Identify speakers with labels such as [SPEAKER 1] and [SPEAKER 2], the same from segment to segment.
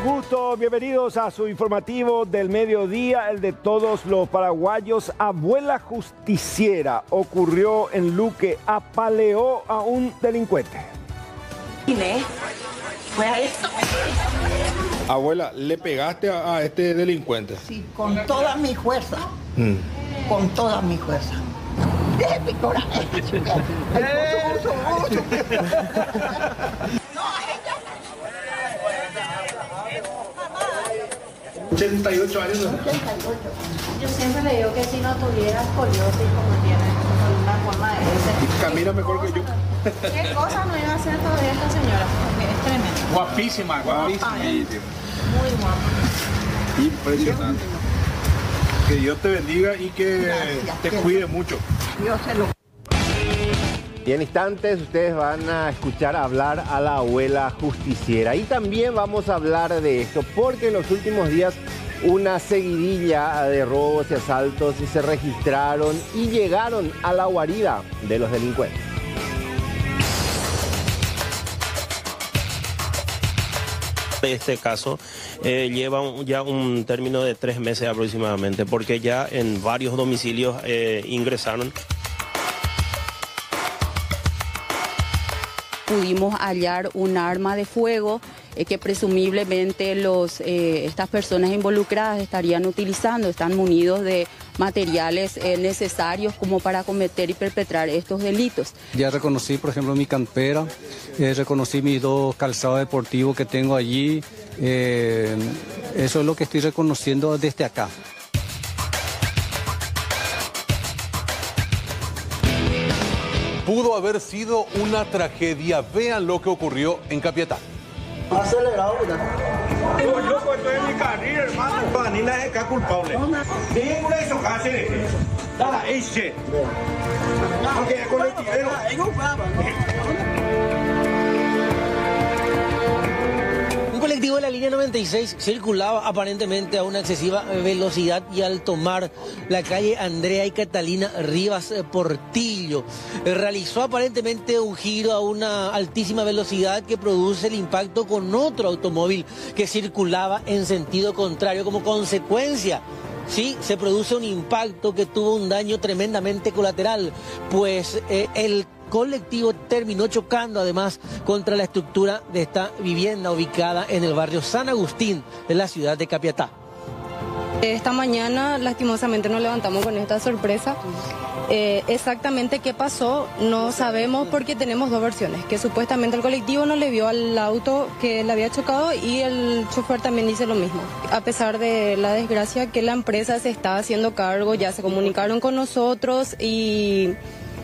[SPEAKER 1] gusto, bienvenidos a su informativo del mediodía, el de todos los paraguayos. Abuela justiciera ocurrió en Luque, apaleó a un delincuente.
[SPEAKER 2] ¿Fue a esto?
[SPEAKER 3] Abuela, ¿le pegaste a este delincuente?
[SPEAKER 2] Sí, con toda mi fuerza. Con toda mi fuerza. ¡De mi coraje! No, ella.
[SPEAKER 3] 88 años.
[SPEAKER 2] 88.
[SPEAKER 4] Yo siempre le digo que si no tuviera escoliosis como tiene, una forma de ese.
[SPEAKER 3] Camina mejor que yo.
[SPEAKER 4] ¿Qué cosa no iba a hacer todavía esta señora? Porque es tremendo.
[SPEAKER 3] Guapísima, guapísima.
[SPEAKER 4] Muy guapa.
[SPEAKER 3] Impresionante. Que Dios te bendiga y que te cuide mucho.
[SPEAKER 2] Dios se lo...
[SPEAKER 1] Y en instantes ustedes van a escuchar hablar a la abuela justiciera. Y también vamos a hablar de esto, porque en los últimos días una seguidilla de robos y asaltos se registraron y llegaron a la guarida de los delincuentes.
[SPEAKER 5] Este caso lleva ya un término de 3 meses aproximadamente, porque ya en varios domicilios ingresaron.
[SPEAKER 6] Pudimos hallar un arma de fuego que presumiblemente estas personas involucradas estarían utilizando, están munidos de materiales necesarios como para cometer y perpetrar estos delitos.
[SPEAKER 7] Ya reconocí, por ejemplo, mi campera, reconocí mis 2 calzados deportivos que tengo allí, eso es lo que estoy reconociendo desde acá.
[SPEAKER 8] Pudo haber sido una tragedia. Vean lo que ocurrió en Capiatá.
[SPEAKER 2] Acelerado, mira.
[SPEAKER 9] Yo estoy en mi carril, hermano. Vanilla es acá culpable. Ninguno de esos casos. Nada, ese. Porque es colectivero.
[SPEAKER 10] Un colectivo de la línea 96 circulaba aparentemente a una excesiva velocidad y al tomar la calle Andrea y Catalina Rivas Portillo, realizó aparentemente un giro a una altísima velocidad que produce el impacto con otro automóvil que circulaba en sentido contrario. Como consecuencia, sí, se produce un impacto que tuvo un daño tremendamente colateral, pues el colectivo terminó chocando además contra la estructura de esta vivienda ubicada en el barrio San Agustín de la ciudad de Capiatá.
[SPEAKER 6] Esta mañana lastimosamente nos levantamos con esta sorpresa. Exactamente qué pasó no sabemos, porque tenemos 2 versiones, que supuestamente el colectivo no le vio al auto que le había chocado y el chofer también dice lo mismo. A pesar de la desgracia, que la empresa se está haciendo cargo, ya se comunicaron con nosotros y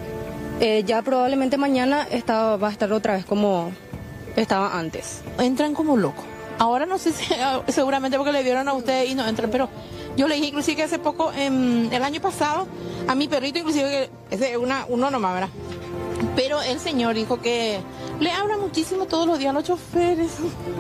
[SPEAKER 6] ya probablemente mañana va a estar otra vez como estaba antes.
[SPEAKER 4] Entran como locos. Ahora no sé si seguramente porque le dieron a ustedes y no entran, pero yo le dije inclusive que hace poco, el año pasado, a mi perrito inclusive, que ese es uno nomás, ¿verdad? Pero el señor dijo que le habla muchísimo todos los días a los choferes.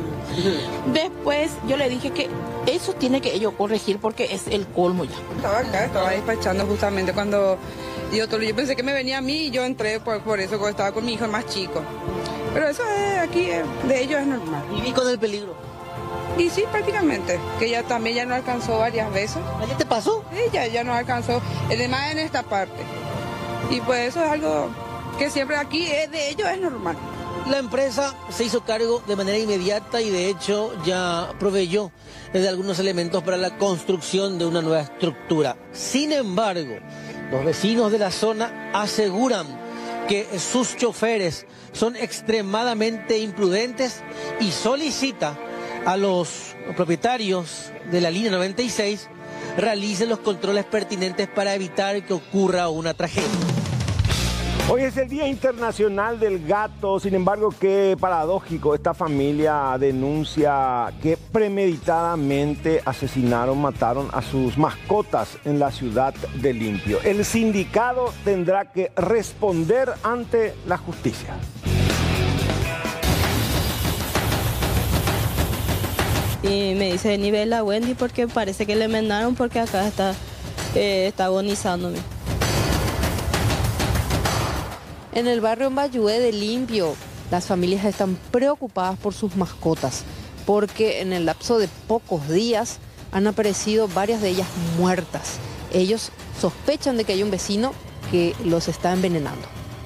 [SPEAKER 4] Después yo le dije que eso tiene que ellos corregir porque es el colmo ya.
[SPEAKER 11] Estaba acá, estaba despachando justamente cuando yo pensé que me venía a mí y yo entré por eso, porque estaba con mi hijo más chico. Pero eso aquí de ellos es normal.
[SPEAKER 10] ¿Viví con el peligro?
[SPEAKER 11] Y sí, prácticamente, que ya también ya no alcanzó varias veces.
[SPEAKER 10] ¿Ya te pasó?
[SPEAKER 11] Sí, ya no alcanzó, además en esta parte. Y pues eso es algo que siempre aquí de ellos es normal.
[SPEAKER 10] La empresa se hizo cargo de manera inmediata y de hecho ya proveyó de algunos elementos para la construcción de una nueva estructura. Sin embargo, los vecinos de la zona aseguran que sus choferes son extremadamente imprudentes y solicita a los propietarios de la línea 96 realicen los controles pertinentes para evitar que ocurra una tragedia.
[SPEAKER 1] Hoy es el Día Internacional del Gato, sin embargo, qué paradójico, esta familia denuncia que premeditadamente mataron a sus mascotas en la ciudad de Limpio. El sindicato tendrá que responder ante la justicia.
[SPEAKER 12] Y me dice, nivela Wendy, porque parece que le envenenaron porque acá está agonizándome.
[SPEAKER 13] En el barrio Mbayué de Limpio, las familias están preocupadas por sus mascotas. porque en el lapso de pocos días han aparecido varias de ellas muertas. Ellos sospechan de que hay un vecino que los está envenenando.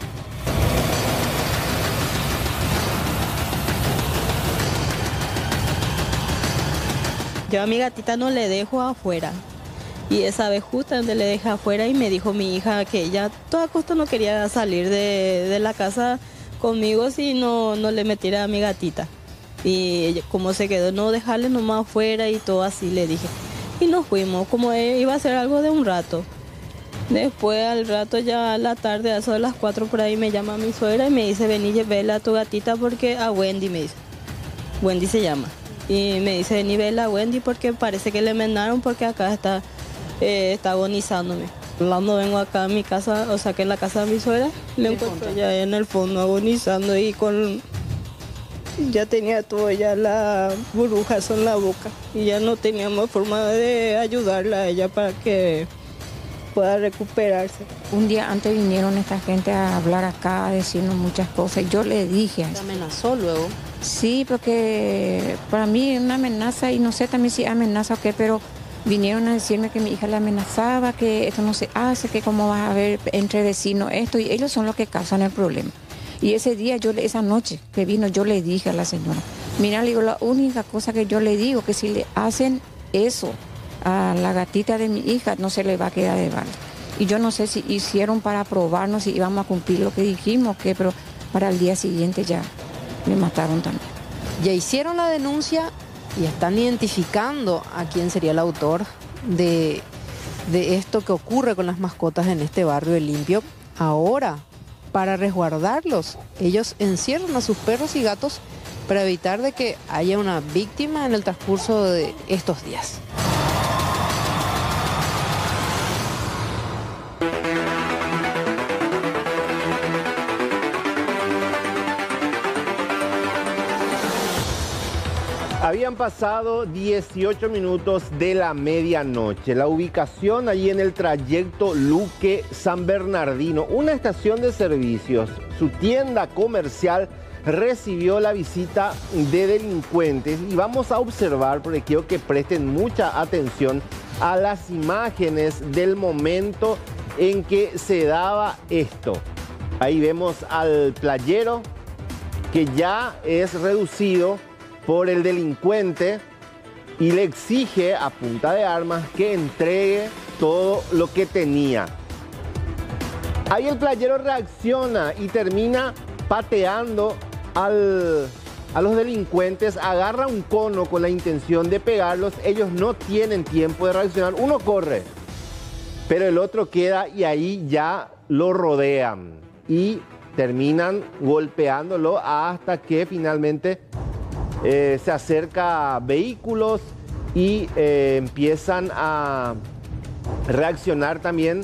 [SPEAKER 12] Yo a mi gatita no le dejo afuera. Y esa vez justamente le dejé afuera y me dijo mi hija que ella a toda costa no quería salir de la casa conmigo si no le metiera a mi gatita. Y ella, como se quedó, no dejarle nomás afuera y todo así, le dije. Y nos fuimos, como iba a ser algo de un rato. Después al rato, ya a la tarde, a eso de las 4 por ahí, me llama mi suegra y me dice, vení, vela a tu gatita porque a Wendy, me dice. Wendy se llama. Y me dice, vení, vela a Wendy porque parece que le envenenaron porque acá está agonizándome. Cuando vengo acá a mi casa, o sea que en la casa de mi suegra, le encuentro ya en el fondo agonizando y ya tenía todo ya las burbujas en la boca y ya no teníamos forma de ayudarla a ella para que pueda recuperarse.
[SPEAKER 14] Un día antes vinieron esta gente a hablar acá, a decirnos muchas cosas. Yo le dije...
[SPEAKER 13] ¿Te amenazó luego?
[SPEAKER 14] Sí, porque para mí es una amenaza y no sé también si amenaza o qué, pero vinieron a decirme que mi hija la amenazaba, que esto no se hace, que cómo va a haber entre vecinos esto, y ellos son los que causan el problema. Y ese día, esa noche que vino, yo le dije a la señora, mira, le digo, la única cosa que yo le digo, que si le hacen eso a la gatita de mi hija, no se le va a quedar de bala. Y yo no sé si hicieron para probarnos si íbamos a cumplir lo que dijimos, pero para el día siguiente ya me mataron también.
[SPEAKER 13] Ya hicieron la denuncia y están identificando a quién sería el autor de esto que ocurre con las mascotas en este barrio de Limpio. Ahora, para resguardarlos, ellos encierran a sus perros y gatos para evitar de que haya una víctima en el transcurso de estos días.
[SPEAKER 1] Habían pasado 18 minutos de la medianoche. La ubicación allí en el trayecto Luque-San Bernardino, una estación de servicios, su tienda comercial recibió la visita de delincuentes y vamos a observar, porque quiero que presten mucha atención a las imágenes del momento en que se daba esto. Ahí vemos al playero que ya es reducido por el delincuente y le exige a punta de armas que entregue todo lo que tenía. Ahí el playero reacciona y termina pateando a los delincuentes, agarra un cono con la intención de pegarlos. Ellos no tienen tiempo de reaccionar, uno corre, pero el otro queda y ahí ya lo rodean y terminan golpeándolo hasta que finalmente se acerca a vehículos y empiezan a reaccionar también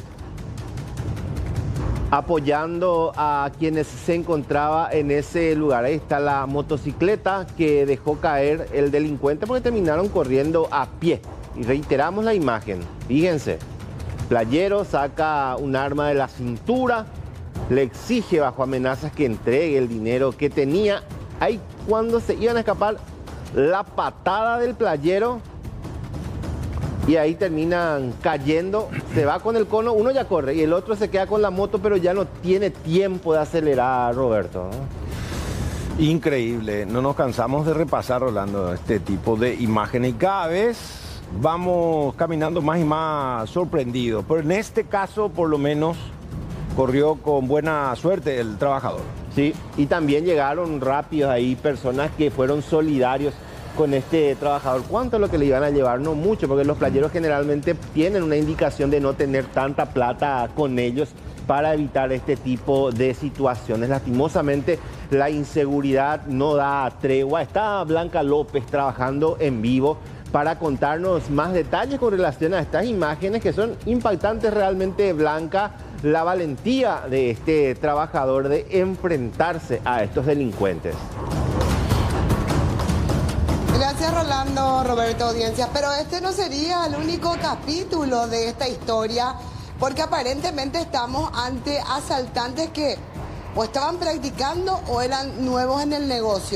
[SPEAKER 1] apoyando a quienes se encontraba en ese lugar. Ahí está la motocicleta que dejó caer el delincuente porque terminaron corriendo a pie. Y reiteramos la imagen, fíjense, playero saca un arma de la cintura, le exige bajo amenazas que entregue el dinero que tenía. Ahí cuando se iban a escapar, la patada del playero y ahí terminan cayendo. Se va con el cono, uno ya corre y el otro se queda con la moto, pero ya no tiene tiempo de acelerar, Roberto, ¿no? Increíble, no nos cansamos de repasar, Rolando, este tipo de imágenes y cada vez vamos caminando más y más sorprendidos, pero en este caso por lo menos corrió con buena suerte el trabajador. Sí, y también llegaron rápidos ahí personas que fueron solidarios con este trabajador. ¿Cuánto es lo que le iban a llevar? No mucho, porque los playeros generalmente tienen una indicación de no tener tanta plata con ellos para evitar este tipo de situaciones. Lastimosamente, la inseguridad no da tregua. Está Blanca López trabajando en vivo para contarnos más detalles con relación a estas imágenes que son impactantes realmente, Blanca. La valentía de este trabajador de enfrentarse a estos delincuentes.
[SPEAKER 15] Gracias, Rolando, Roberto, audiencia. Pero este no sería el único capítulo de esta historia, porque aparentemente estamos ante asaltantes que o estaban practicando o eran nuevos en el negocio.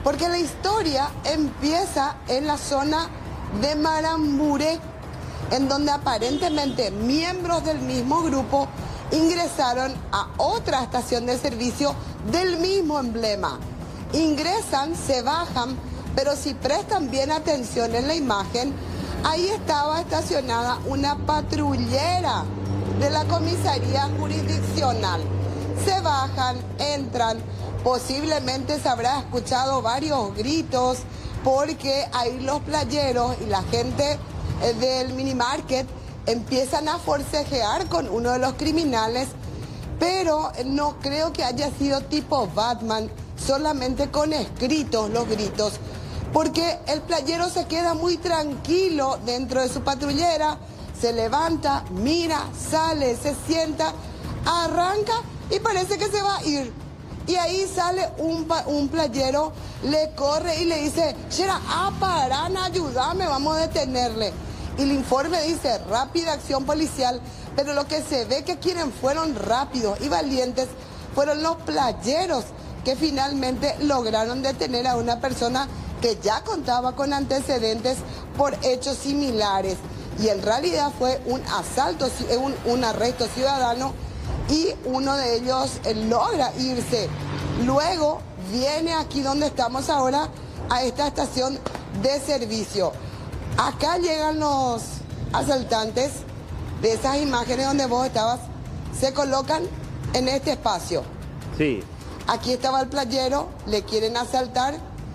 [SPEAKER 15] Porque la historia empieza en la zona de Maramburé, en donde aparentemente miembros del mismo grupo ingresaron a otra estación de servicio del mismo emblema. Ingresan, se bajan, pero si prestan bien atención en la imagen, ahí estaba estacionada una patrullera de la comisaría jurisdiccional. Se bajan, entran, posiblemente se habrá escuchado varios gritos porque ahí los playeros y la gente del minimarket empiezan a forcejear con uno de los criminales, pero no creo que haya sido tipo Batman, solamente con escritos los gritos, porque el playero se queda muy tranquilo dentro de su patrullera, se levanta, mira, sale, se sienta, arranca y parece que se va a ir. Y ahí sale un playero, le corre y le dice, Shera, paran, ayúdame, vamos a detenerle. Y el informe dice, rápida acción policial, pero lo que se ve que quienes fueron rápidos y valientes fueron los playeros que finalmente lograron detener a una persona que ya contaba con antecedentes por hechos similares. Y en realidad fue un asalto, un arresto ciudadano, y uno de ellos logra irse. Luego viene aquí donde estamos ahora, a esta estación de servicio. Acá llegan los asaltantes de esas imágenes donde vos estabas, se colocan en este espacio.
[SPEAKER 1] Sí.
[SPEAKER 15] Aquí estaba el playero, le quieren asaltar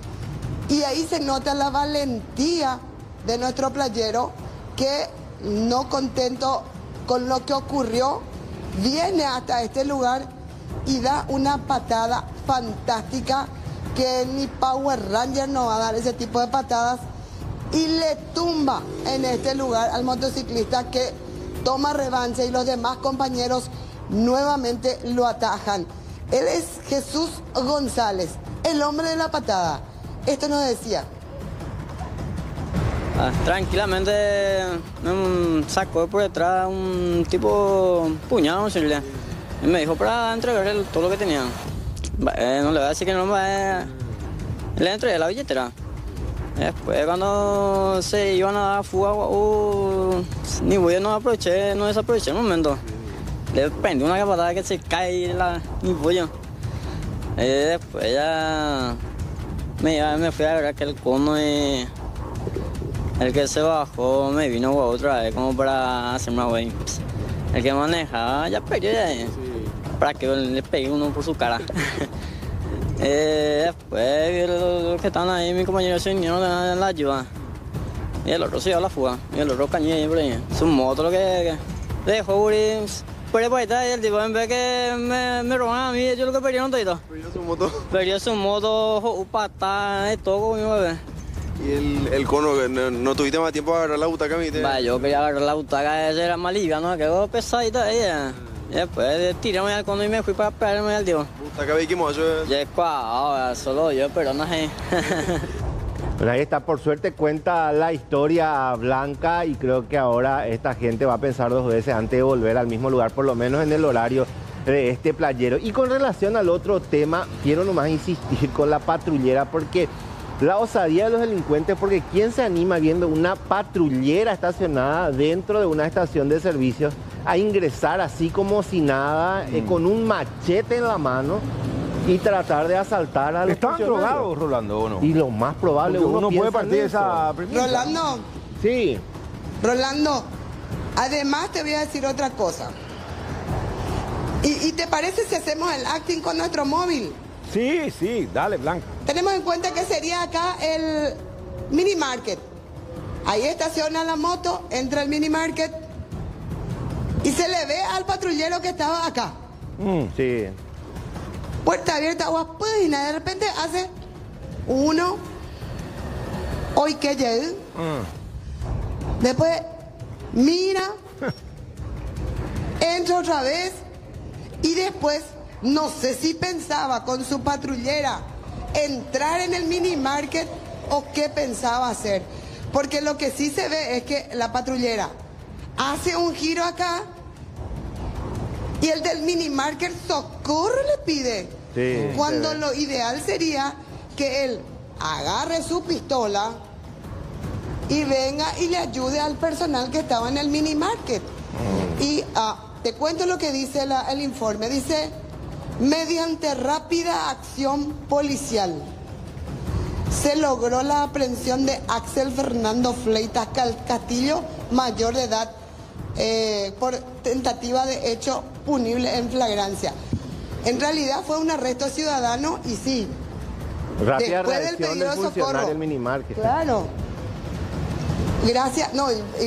[SPEAKER 15] y ahí se nota la valentía de nuestro playero que, no contento con lo que ocurrió, viene hasta este lugar y da una patada fantástica que ni Power Ranger no va a dar ese tipo de patadas, y le tumba en este lugar al motociclista, que toma revancha y los demás compañeros nuevamente lo atajan. Él es Jesús González, el hombre de la patada. Esto nos decía.
[SPEAKER 16] Tranquilamente me sacó por detrás un tipo puñado, y me dijo para entregarle todo lo que tenía. No le voy a decir que no me... Le entregué la billetera. Después cuando se iban a dar fuga, ni voy, no desaproveché el momento. Le prendí una patada que se cae mi pollo. Después ya me fui a ver aquel cono y el que se bajó me vino otra vez como para hacerme güey. El que manejaba ya perdió ya. Sí. Para que le pegué uno por su cara. Después los que estaban ahí, mi compañero se vinieron a la ayuda. Y el otro se dio a la fuga. Y el otro cañó ahí por ahí. Su moto lo que dejó Uri. Por ahí está, y el tipo en vez que me roban a mí, ellos lo que perdieron todito.
[SPEAKER 17] ¿Perdió su moto?
[SPEAKER 16] Perdió su moto, patada y todo con mi bebé.
[SPEAKER 17] ¿Y el cono, no tuviste más tiempo para agarrar la butaca, viste?
[SPEAKER 16] Yo quería agarrar la butaca, esa era más liviana, quedó pesadita ella. Y después tiramos al cono y me fui para pegarme al tío.
[SPEAKER 17] ¿Butaca ve que mocho?
[SPEAKER 16] Ya es cuadrado, solo yo, pero no sé.
[SPEAKER 1] Pero ahí está, por suerte cuenta la historia Blanca, y creo que ahora esta gente va a pensar dos veces antes de volver al mismo lugar, por lo menos en el horario de este playero. Y con relación al otro tema, quiero nomás insistir con la patrullera, porque la osadía de los delincuentes, porque ¿quién se anima viendo una patrullera estacionada dentro de una estación de servicios a ingresar así como si nada, con un machete en la mano y tratar de asaltar a los
[SPEAKER 18] ¿Estaban drogados, Rolando, o no?
[SPEAKER 1] Y lo más probable,
[SPEAKER 18] uno puede partir de esa
[SPEAKER 15] premisa. Rolando.
[SPEAKER 1] Sí.
[SPEAKER 15] Rolando, además te voy a decir otra cosa. ¿Y te parece si hacemos el acting con nuestro móvil?
[SPEAKER 18] Sí, sí, dale, Blanca.
[SPEAKER 15] Tenemos en cuenta que sería acá el mini market. Ahí estaciona la moto, entra el mini market y se le ve al patrullero que estaba acá.
[SPEAKER 1] Sí.
[SPEAKER 15] Puerta abierta, guapuina, de repente hace uno, hoy que llegue. Después mira, entra otra vez y después, no sé si pensaba con su patrullera entrar en el mini market o qué pensaba hacer. Porque lo que sí se ve es que la patrullera hace un giro acá y el del mini market socorro le pide.
[SPEAKER 1] Sí,
[SPEAKER 15] cuando lo ideal sería que él agarre su pistola y venga y le ayude al personal que estaba en el mini market. Y te cuento lo que dice el informe. Dice, mediante rápida acción policial se logró la aprehensión de Axel Fernando Fleitas Castillo, mayor de edad, por tentativa de hecho punible en flagrancia. En realidad fue un arresto ciudadano y sí,
[SPEAKER 19] rápida
[SPEAKER 15] después del
[SPEAKER 19] reacción
[SPEAKER 15] pedido
[SPEAKER 19] del
[SPEAKER 15] de
[SPEAKER 19] funcionario
[SPEAKER 15] socorro.
[SPEAKER 19] del minimarket.
[SPEAKER 15] Claro. Gracias, no,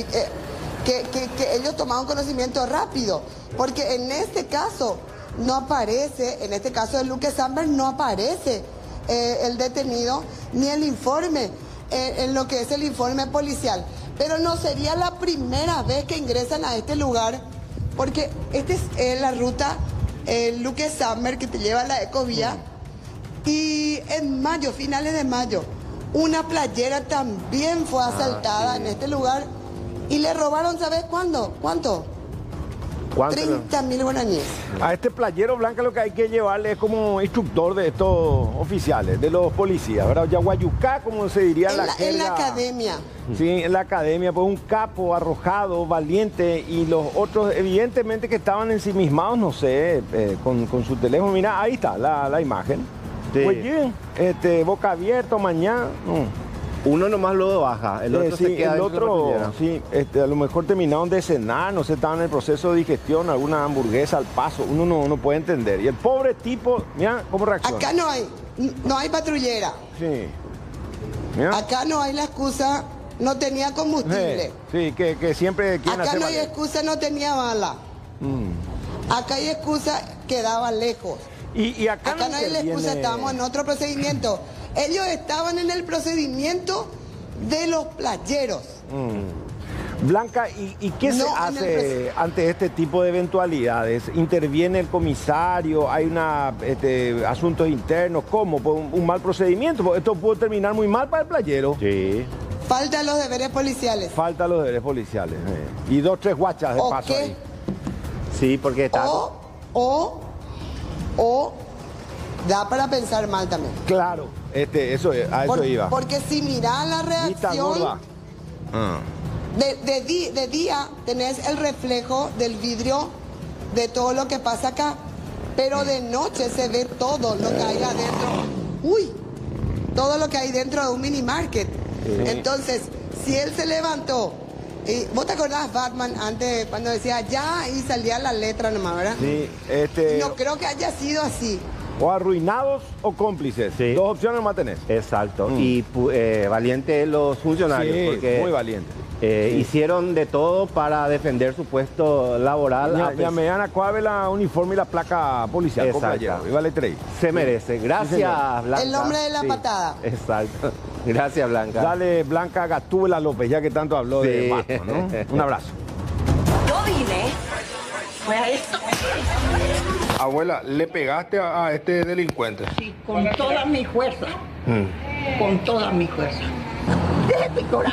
[SPEAKER 15] que ellos tomaron conocimiento rápido, porque en este caso no aparece, en este caso de Luque Samberg no aparece el detenido ni el informe, en lo que es el informe policial. Pero no sería la primera vez que ingresan a este lugar, porque esta es la ruta Luque Samberg que te lleva a la Ecovía. Y en mayo, finales de mayo, una playera también fue asaltada en este lugar y le robaron, ¿sabes cuándo? ¿Cuánto? 30.000 guaraníes.
[SPEAKER 1] A este playero Blanca lo que hay que llevarle es como instructor de estos oficiales, de los policías, ¿verdad? Yaguayucá, como se diría en la jerga.
[SPEAKER 15] En la academia.
[SPEAKER 1] Sí, en la academia, pues un capo arrojado, valiente, y los otros evidentemente que estaban ensimismados, no sé, con su teléfono. Mira, ahí está la imagen. Sí. Pues bien, boca abierta, mañana.
[SPEAKER 19] Uno nomás lo baja, el otro se queda
[SPEAKER 1] el otro, sí, a lo mejor terminaron de cenar, no sé, estaban en el proceso de digestión, alguna hamburguesa al paso, uno no puede entender. Y el pobre tipo, mira cómo reacciona.
[SPEAKER 15] Acá no hay patrullera.
[SPEAKER 1] Sí. Mira.
[SPEAKER 15] Acá no hay la excusa, no tenía combustible.
[SPEAKER 1] Sí, que siempre quieren
[SPEAKER 15] acá
[SPEAKER 1] hacer
[SPEAKER 15] no hay excusa, no tenía bala. Acá hay excusa, quedaba lejos.
[SPEAKER 1] Y acá
[SPEAKER 15] no hay la excusa, estábamos en otro procedimiento. Ellos estaban en el procedimiento de los playeros.
[SPEAKER 1] Blanca, ¿y qué se hace ante este tipo de eventualidades? ¿Interviene el comisario? ¿Hay asuntos internos? ¿Cómo? ¿Un mal procedimiento? Esto puede terminar muy mal para el playero.
[SPEAKER 19] Sí.
[SPEAKER 15] Faltan los deberes policiales.
[SPEAKER 1] Faltan los deberes policiales. Y 2, 3 guachas de paso ahí.
[SPEAKER 19] Sí, porque está...
[SPEAKER 15] O da para pensar mal también.
[SPEAKER 1] Claro, a eso iba.
[SPEAKER 15] Porque si mirás la reacción, de día tenés el reflejo del vidrio de todo lo que pasa acá, pero de noche se ve todo lo que hay adentro. Todo lo que hay dentro de un mini market. Entonces, si él se levantó, ¿vos te acordás, Batman, antes cuando decía ya y salía la letra nomás, verdad?
[SPEAKER 1] Sí,
[SPEAKER 15] no creo que haya sido así.
[SPEAKER 1] O arruinados o cómplices. Sí. 2 opciones más tenés.
[SPEAKER 19] Exacto. Y valientes los funcionarios.
[SPEAKER 1] Sí,
[SPEAKER 19] porque
[SPEAKER 1] muy valientes.
[SPEAKER 19] Hicieron de todo para defender su puesto laboral.
[SPEAKER 1] Ya me dan a cuave la uniforme y la placa policial.
[SPEAKER 19] Exacto.
[SPEAKER 1] Y vale 3.
[SPEAKER 19] Se merece. Gracias,
[SPEAKER 1] Sí,
[SPEAKER 19] Blanca.
[SPEAKER 15] El hombre de la patada.
[SPEAKER 19] Exacto. Gracias, Blanca.
[SPEAKER 1] Dale, Blanca Gatúbela López, ya que tanto habló de Batman, ¿no? Un abrazo.
[SPEAKER 2] Yo vine. Fue a esto.
[SPEAKER 3] Abuela, ¿le pegaste a este delincuente?
[SPEAKER 2] Sí, con toda mi fuerza. Con toda mi fuerza. Déjate llorar.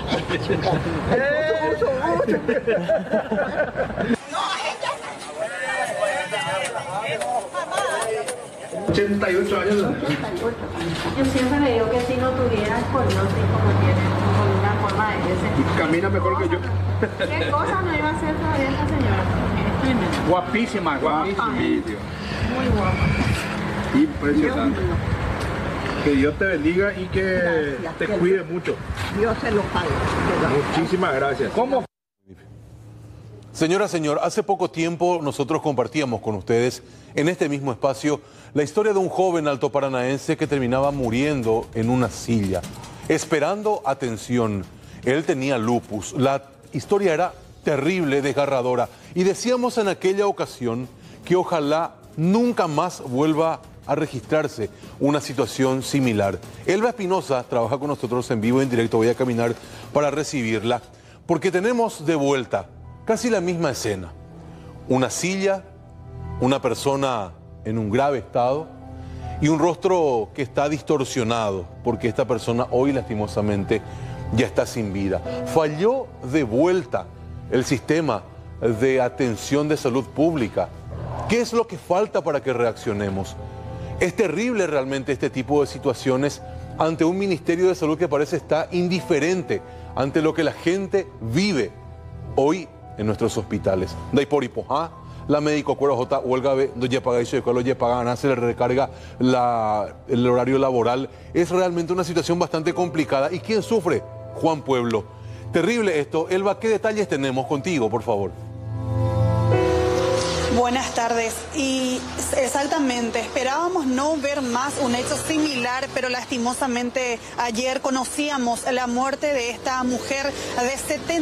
[SPEAKER 3] 88 años.
[SPEAKER 12] Yo siempre le digo que si no tuviera escoliosis como tiene, con una forma de ese.
[SPEAKER 3] Camina mejor que yo.
[SPEAKER 12] ¿Qué cosa no iba a hacer todavía esta señora? Es tremenda.
[SPEAKER 3] Guapísima, guapísima.
[SPEAKER 12] Muy guapa.
[SPEAKER 3] Impresionante. Que Dios te bendiga y que te cuide mucho.
[SPEAKER 2] Dios se lo pague.
[SPEAKER 3] Muchísimas gracias. ¿Cómo?
[SPEAKER 8] Señora, señor, hace poco tiempo nosotros compartíamos con ustedes en este mismo espacio la historia de un joven altoparanaense que terminaba muriendo en una silla, esperando atención. Él tenía lupus. La historia era terrible, desgarradora. Y decíamos en aquella ocasión que ojalá nunca más vuelva a registrarse una situación similar. Elba Espinosa trabaja con nosotros en vivo y en directo. Voy a caminar para recibirla, porque tenemos de vuelta casi la misma escena. Una silla, una persona en un grave estado y un rostro que está distorsionado, porque esta persona hoy lastimosamente ya está sin vida. Falló de vuelta el sistema de atención de salud pública. ¿Qué es lo que falta para que reaccionemos? Es terrible realmente este tipo de situaciones ante un Ministerio de Salud que parece estar indiferente ante lo que la gente vive hoy en nuestros hospitales. La médico cuero J. Huelga no ya paga eso, lo ya pagan, se le recarga el horario laboral. Es realmente una situación bastante complicada. ¿Y quién sufre? Juan Pueblo. Terrible esto. Elba, ¿qué detalles tenemos contigo, por favor?
[SPEAKER 20] Buenas tardes. Y exactamente, esperábamos no ver más un hecho similar, pero lastimosamente ayer conocíamos la muerte de esta mujer de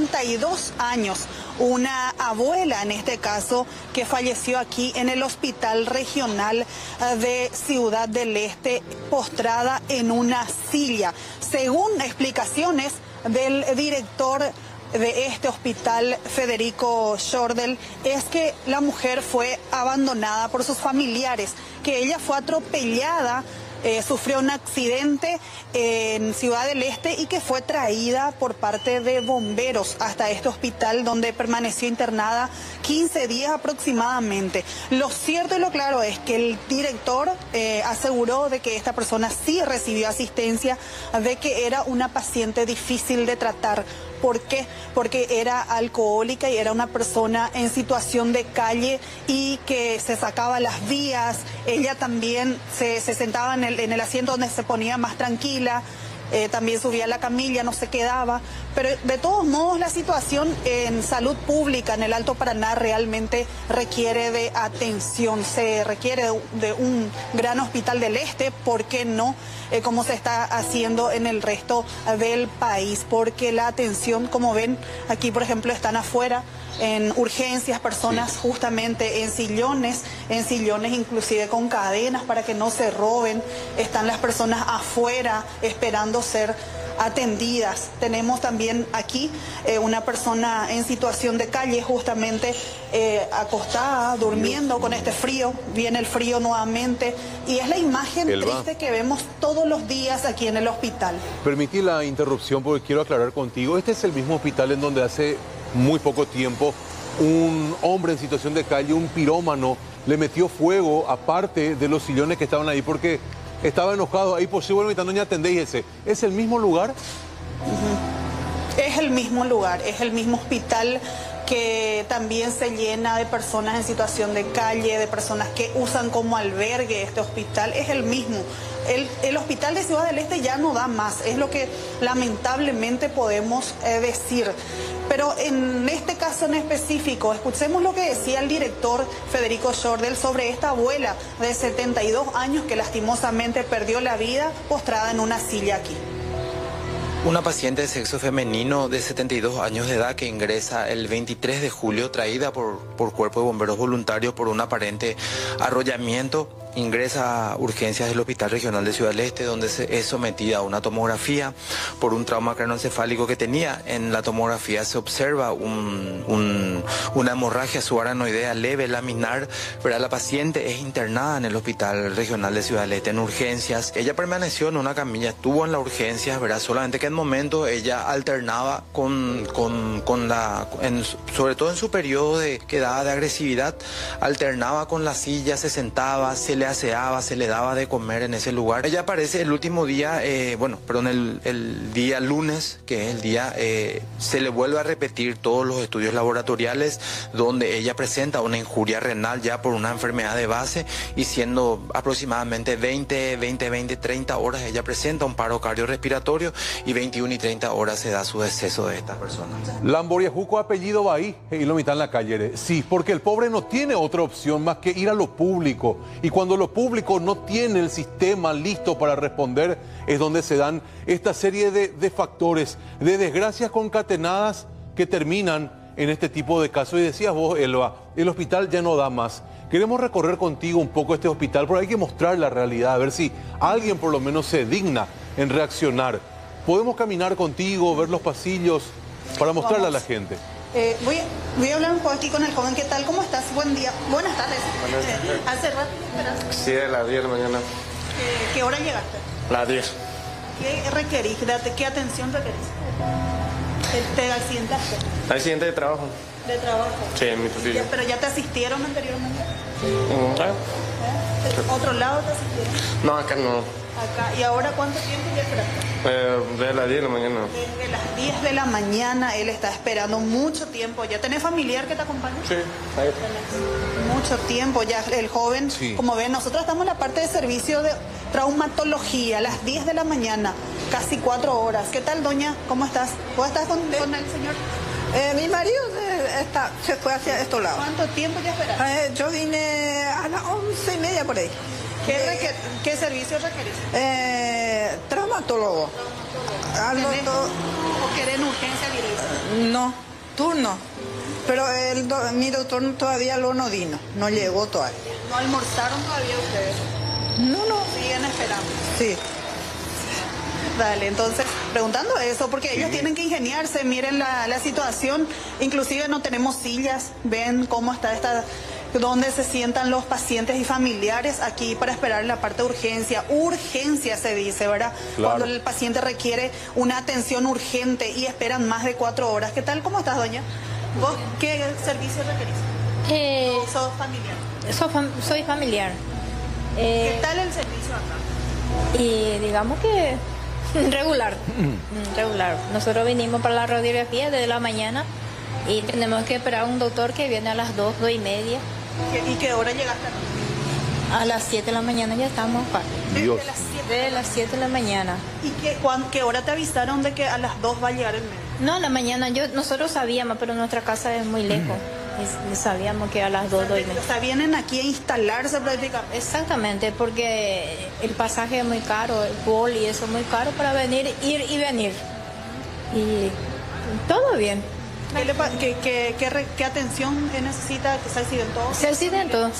[SPEAKER 20] 72 años, una abuela en este caso, que falleció aquí en el Hospital Regional de Ciudad del Este, postrada en una silla. Según explicaciones del director de este hospital, Federico Schordel, es que la mujer fue abandonada por sus familiares, que ella fue atropellada, sufrió un accidente en Ciudad del Este y que fue traída por parte de bomberos hasta este hospital, donde permaneció internada 15 días aproximadamente. Lo cierto y lo claro es que el director aseguró de que esta persona sí recibió asistencia, de que era una paciente difícil de tratar. ¿Por qué? Porque era alcohólica y era una persona en situación de calle y que se sacaba las vías. Ella también se sentaba en el asiento donde se ponía más tranquila. También subía a la camilla, no se quedaba. Pero de todos modos la situación en salud pública en el Alto Paraná realmente requiere de atención. Se requiere de un gran hospital del Este, ¿por qué no? Como se está haciendo en el resto del país, porque la atención, como ven, aquí por ejemplo están afuera en urgencias, personas justamente en sillones inclusive con cadenas para que no se roben, están las personas afuera esperando ser atendidas. Tenemos también aquí una persona en situación de calle, justamente acostada, durmiendo con este frío. Viene el frío nuevamente y es la imagen triste que vemos todos los días aquí en el hospital.
[SPEAKER 8] Permití la interrupción porque quiero aclarar contigo. Este es el mismo hospital en donde hace muy poco tiempo un hombre en situación de calle, un pirómano, le metió fuego a parte de los sillones que estaban ahí porque estaba enojado. Ahí posible invitando a atendéis ese. ¿Es el mismo lugar?
[SPEAKER 20] Es el mismo lugar, es el mismo hospital que también se llena de personas en situación de calle, de personas que usan como albergue este hospital. Es el mismo. El hospital de Ciudad del Este ya no da más, es lo que lamentablemente podemos decir. Pero en este caso en específico, escuchemos lo que decía el director Federico Schordel sobre esta abuela de 72 años que lastimosamente perdió la vida postrada en una silla aquí.
[SPEAKER 21] Una paciente de sexo femenino de 72 años de edad que ingresa el 23 de julio, traída por Cuerpo de Bomberos Voluntarios por un aparente arrollamiento, ingresa a urgencias del Hospital Regional de Ciudad del Este, donde es sometida a una tomografía por un trauma craneoencefálico que tenía. En la tomografía se observa una hemorragia subaranoidea leve, laminar, pero la paciente es internada en el Hospital Regional de Ciudad del Este en urgencias. Ella permaneció en una camilla, estuvo en la urgencia, ¿verdad? Solamente que en momento ella alternaba sobre todo en su periodo que daba de agresividad, alternaba con la silla, se sentaba, se le aseaba, se le daba de comer en ese lugar. Ella aparece el último día, el día lunes, que es el día, se le vuelve a repetir todos los estudios laboratoriales donde ella presenta una injuria renal ya por una enfermedad de base y siendo aproximadamente 30 horas ella presenta un paro cardiorrespiratorio y 21 y 30 horas se da su deceso de esta persona.
[SPEAKER 8] Lamboriajuco apellido va ahí y lo mitad en la calle. Sí, porque el pobre no tiene otra opción más que ir a lo público. Y cuando lo público no tiene el sistema listo para responder, es donde se dan esta serie de factores, de desgracias concatenadas que terminan en este tipo de casos. Y decías vos, Elba, el hospital ya no da más. Queremos recorrer contigo un poco este hospital, pero hay que mostrar la realidad, a ver si alguien por lo menos se digna en reaccionar. Podemos caminar contigo, ver los pasillos, para mostrarle a la gente.
[SPEAKER 20] Voy a hablar un poco aquí con el joven. ¿Qué tal? ¿Cómo estás? Buen día. Buenas tardes. ¿Hace rato esperas?
[SPEAKER 22] Sí, de las 10 de la mañana.
[SPEAKER 20] ¿Qué hora llegaste?
[SPEAKER 22] Las 10.
[SPEAKER 20] ¿Qué requerís? ¿Qué atención requerís? ¿Te accidentaste?
[SPEAKER 22] Accidente de trabajo.
[SPEAKER 20] ¿De trabajo?
[SPEAKER 22] Sí, en mi pasillo.
[SPEAKER 20] ¿Pero ya te asistieron anteriormente? ¿Otro lado te asistieron?
[SPEAKER 22] No, acá no.
[SPEAKER 20] Acá. ¿Y ahora cuánto tiempo ya esperaste?
[SPEAKER 22] Desde las 10 de la mañana.
[SPEAKER 20] Desde las 10 de la mañana él está esperando mucho tiempo. ¿Ya tenés familiar que te acompaña?
[SPEAKER 22] Sí, ahí.
[SPEAKER 20] Mucho tiempo ya el joven.
[SPEAKER 8] Sí.
[SPEAKER 20] Como ven, nosotros estamos en la parte de servicio de traumatología a las 10 de la mañana, casi 4 horas. ¿Qué tal, doña? ¿Cómo estás? ¿Vos estás con el señor?
[SPEAKER 2] Mi marido se fue hacia estos lados.
[SPEAKER 20] ¿Cuánto tiempo ya esperaste?
[SPEAKER 2] Yo vine a las 11:30 por ahí.
[SPEAKER 20] ¿Qué servicio requerís?
[SPEAKER 2] Traumatólogo.
[SPEAKER 20] ¿O querés urgencia directa?
[SPEAKER 2] No, turno. Pero mi doctor todavía no vino, no llegó todavía.
[SPEAKER 20] ¿No almorzaron todavía ustedes?
[SPEAKER 2] No.
[SPEAKER 20] Siguen esperando.
[SPEAKER 2] Sí.
[SPEAKER 20] Dale, entonces, preguntando eso, porque ellos tienen que ingeniarse, miren la situación, inclusive no tenemos sillas, ven cómo está donde se sientan los pacientes y familiares aquí para esperar la parte de urgencia. Urgencia se dice, ¿verdad?
[SPEAKER 8] Claro.
[SPEAKER 20] Cuando el paciente requiere una atención urgente y esperan más de 4 horas. ¿Qué tal? ¿Cómo estás, doña? ¿Vos qué servicio requerís? ¿O sos familiar?
[SPEAKER 5] Soy familiar.
[SPEAKER 20] ¿Qué tal el servicio acá?
[SPEAKER 5] Y digamos que regular. Nosotros vinimos para la radiografía desde la mañana y tenemos que esperar a un doctor que viene a las 2:30.
[SPEAKER 20] ¿Y qué hora llegaste acá?
[SPEAKER 5] A las 7 de la mañana ya estamos acá. Desde las 7 de la mañana.
[SPEAKER 20] ¿Y qué hora te avisaron de que a las 2 va a llegar el médico?
[SPEAKER 5] No, en la mañana nosotros sabíamos, pero nuestra casa es muy lejos. Y sabíamos que a las 2:30.
[SPEAKER 20] O sea, vienen aquí a instalarse prácticamente.
[SPEAKER 5] Exactamente, porque el pasaje es muy caro, el vol y eso es muy caro para venir, ir y venir. Y todo bien.
[SPEAKER 20] ¿Qué atención necesita? ¿Que se accidentó?
[SPEAKER 5] Se accidentó.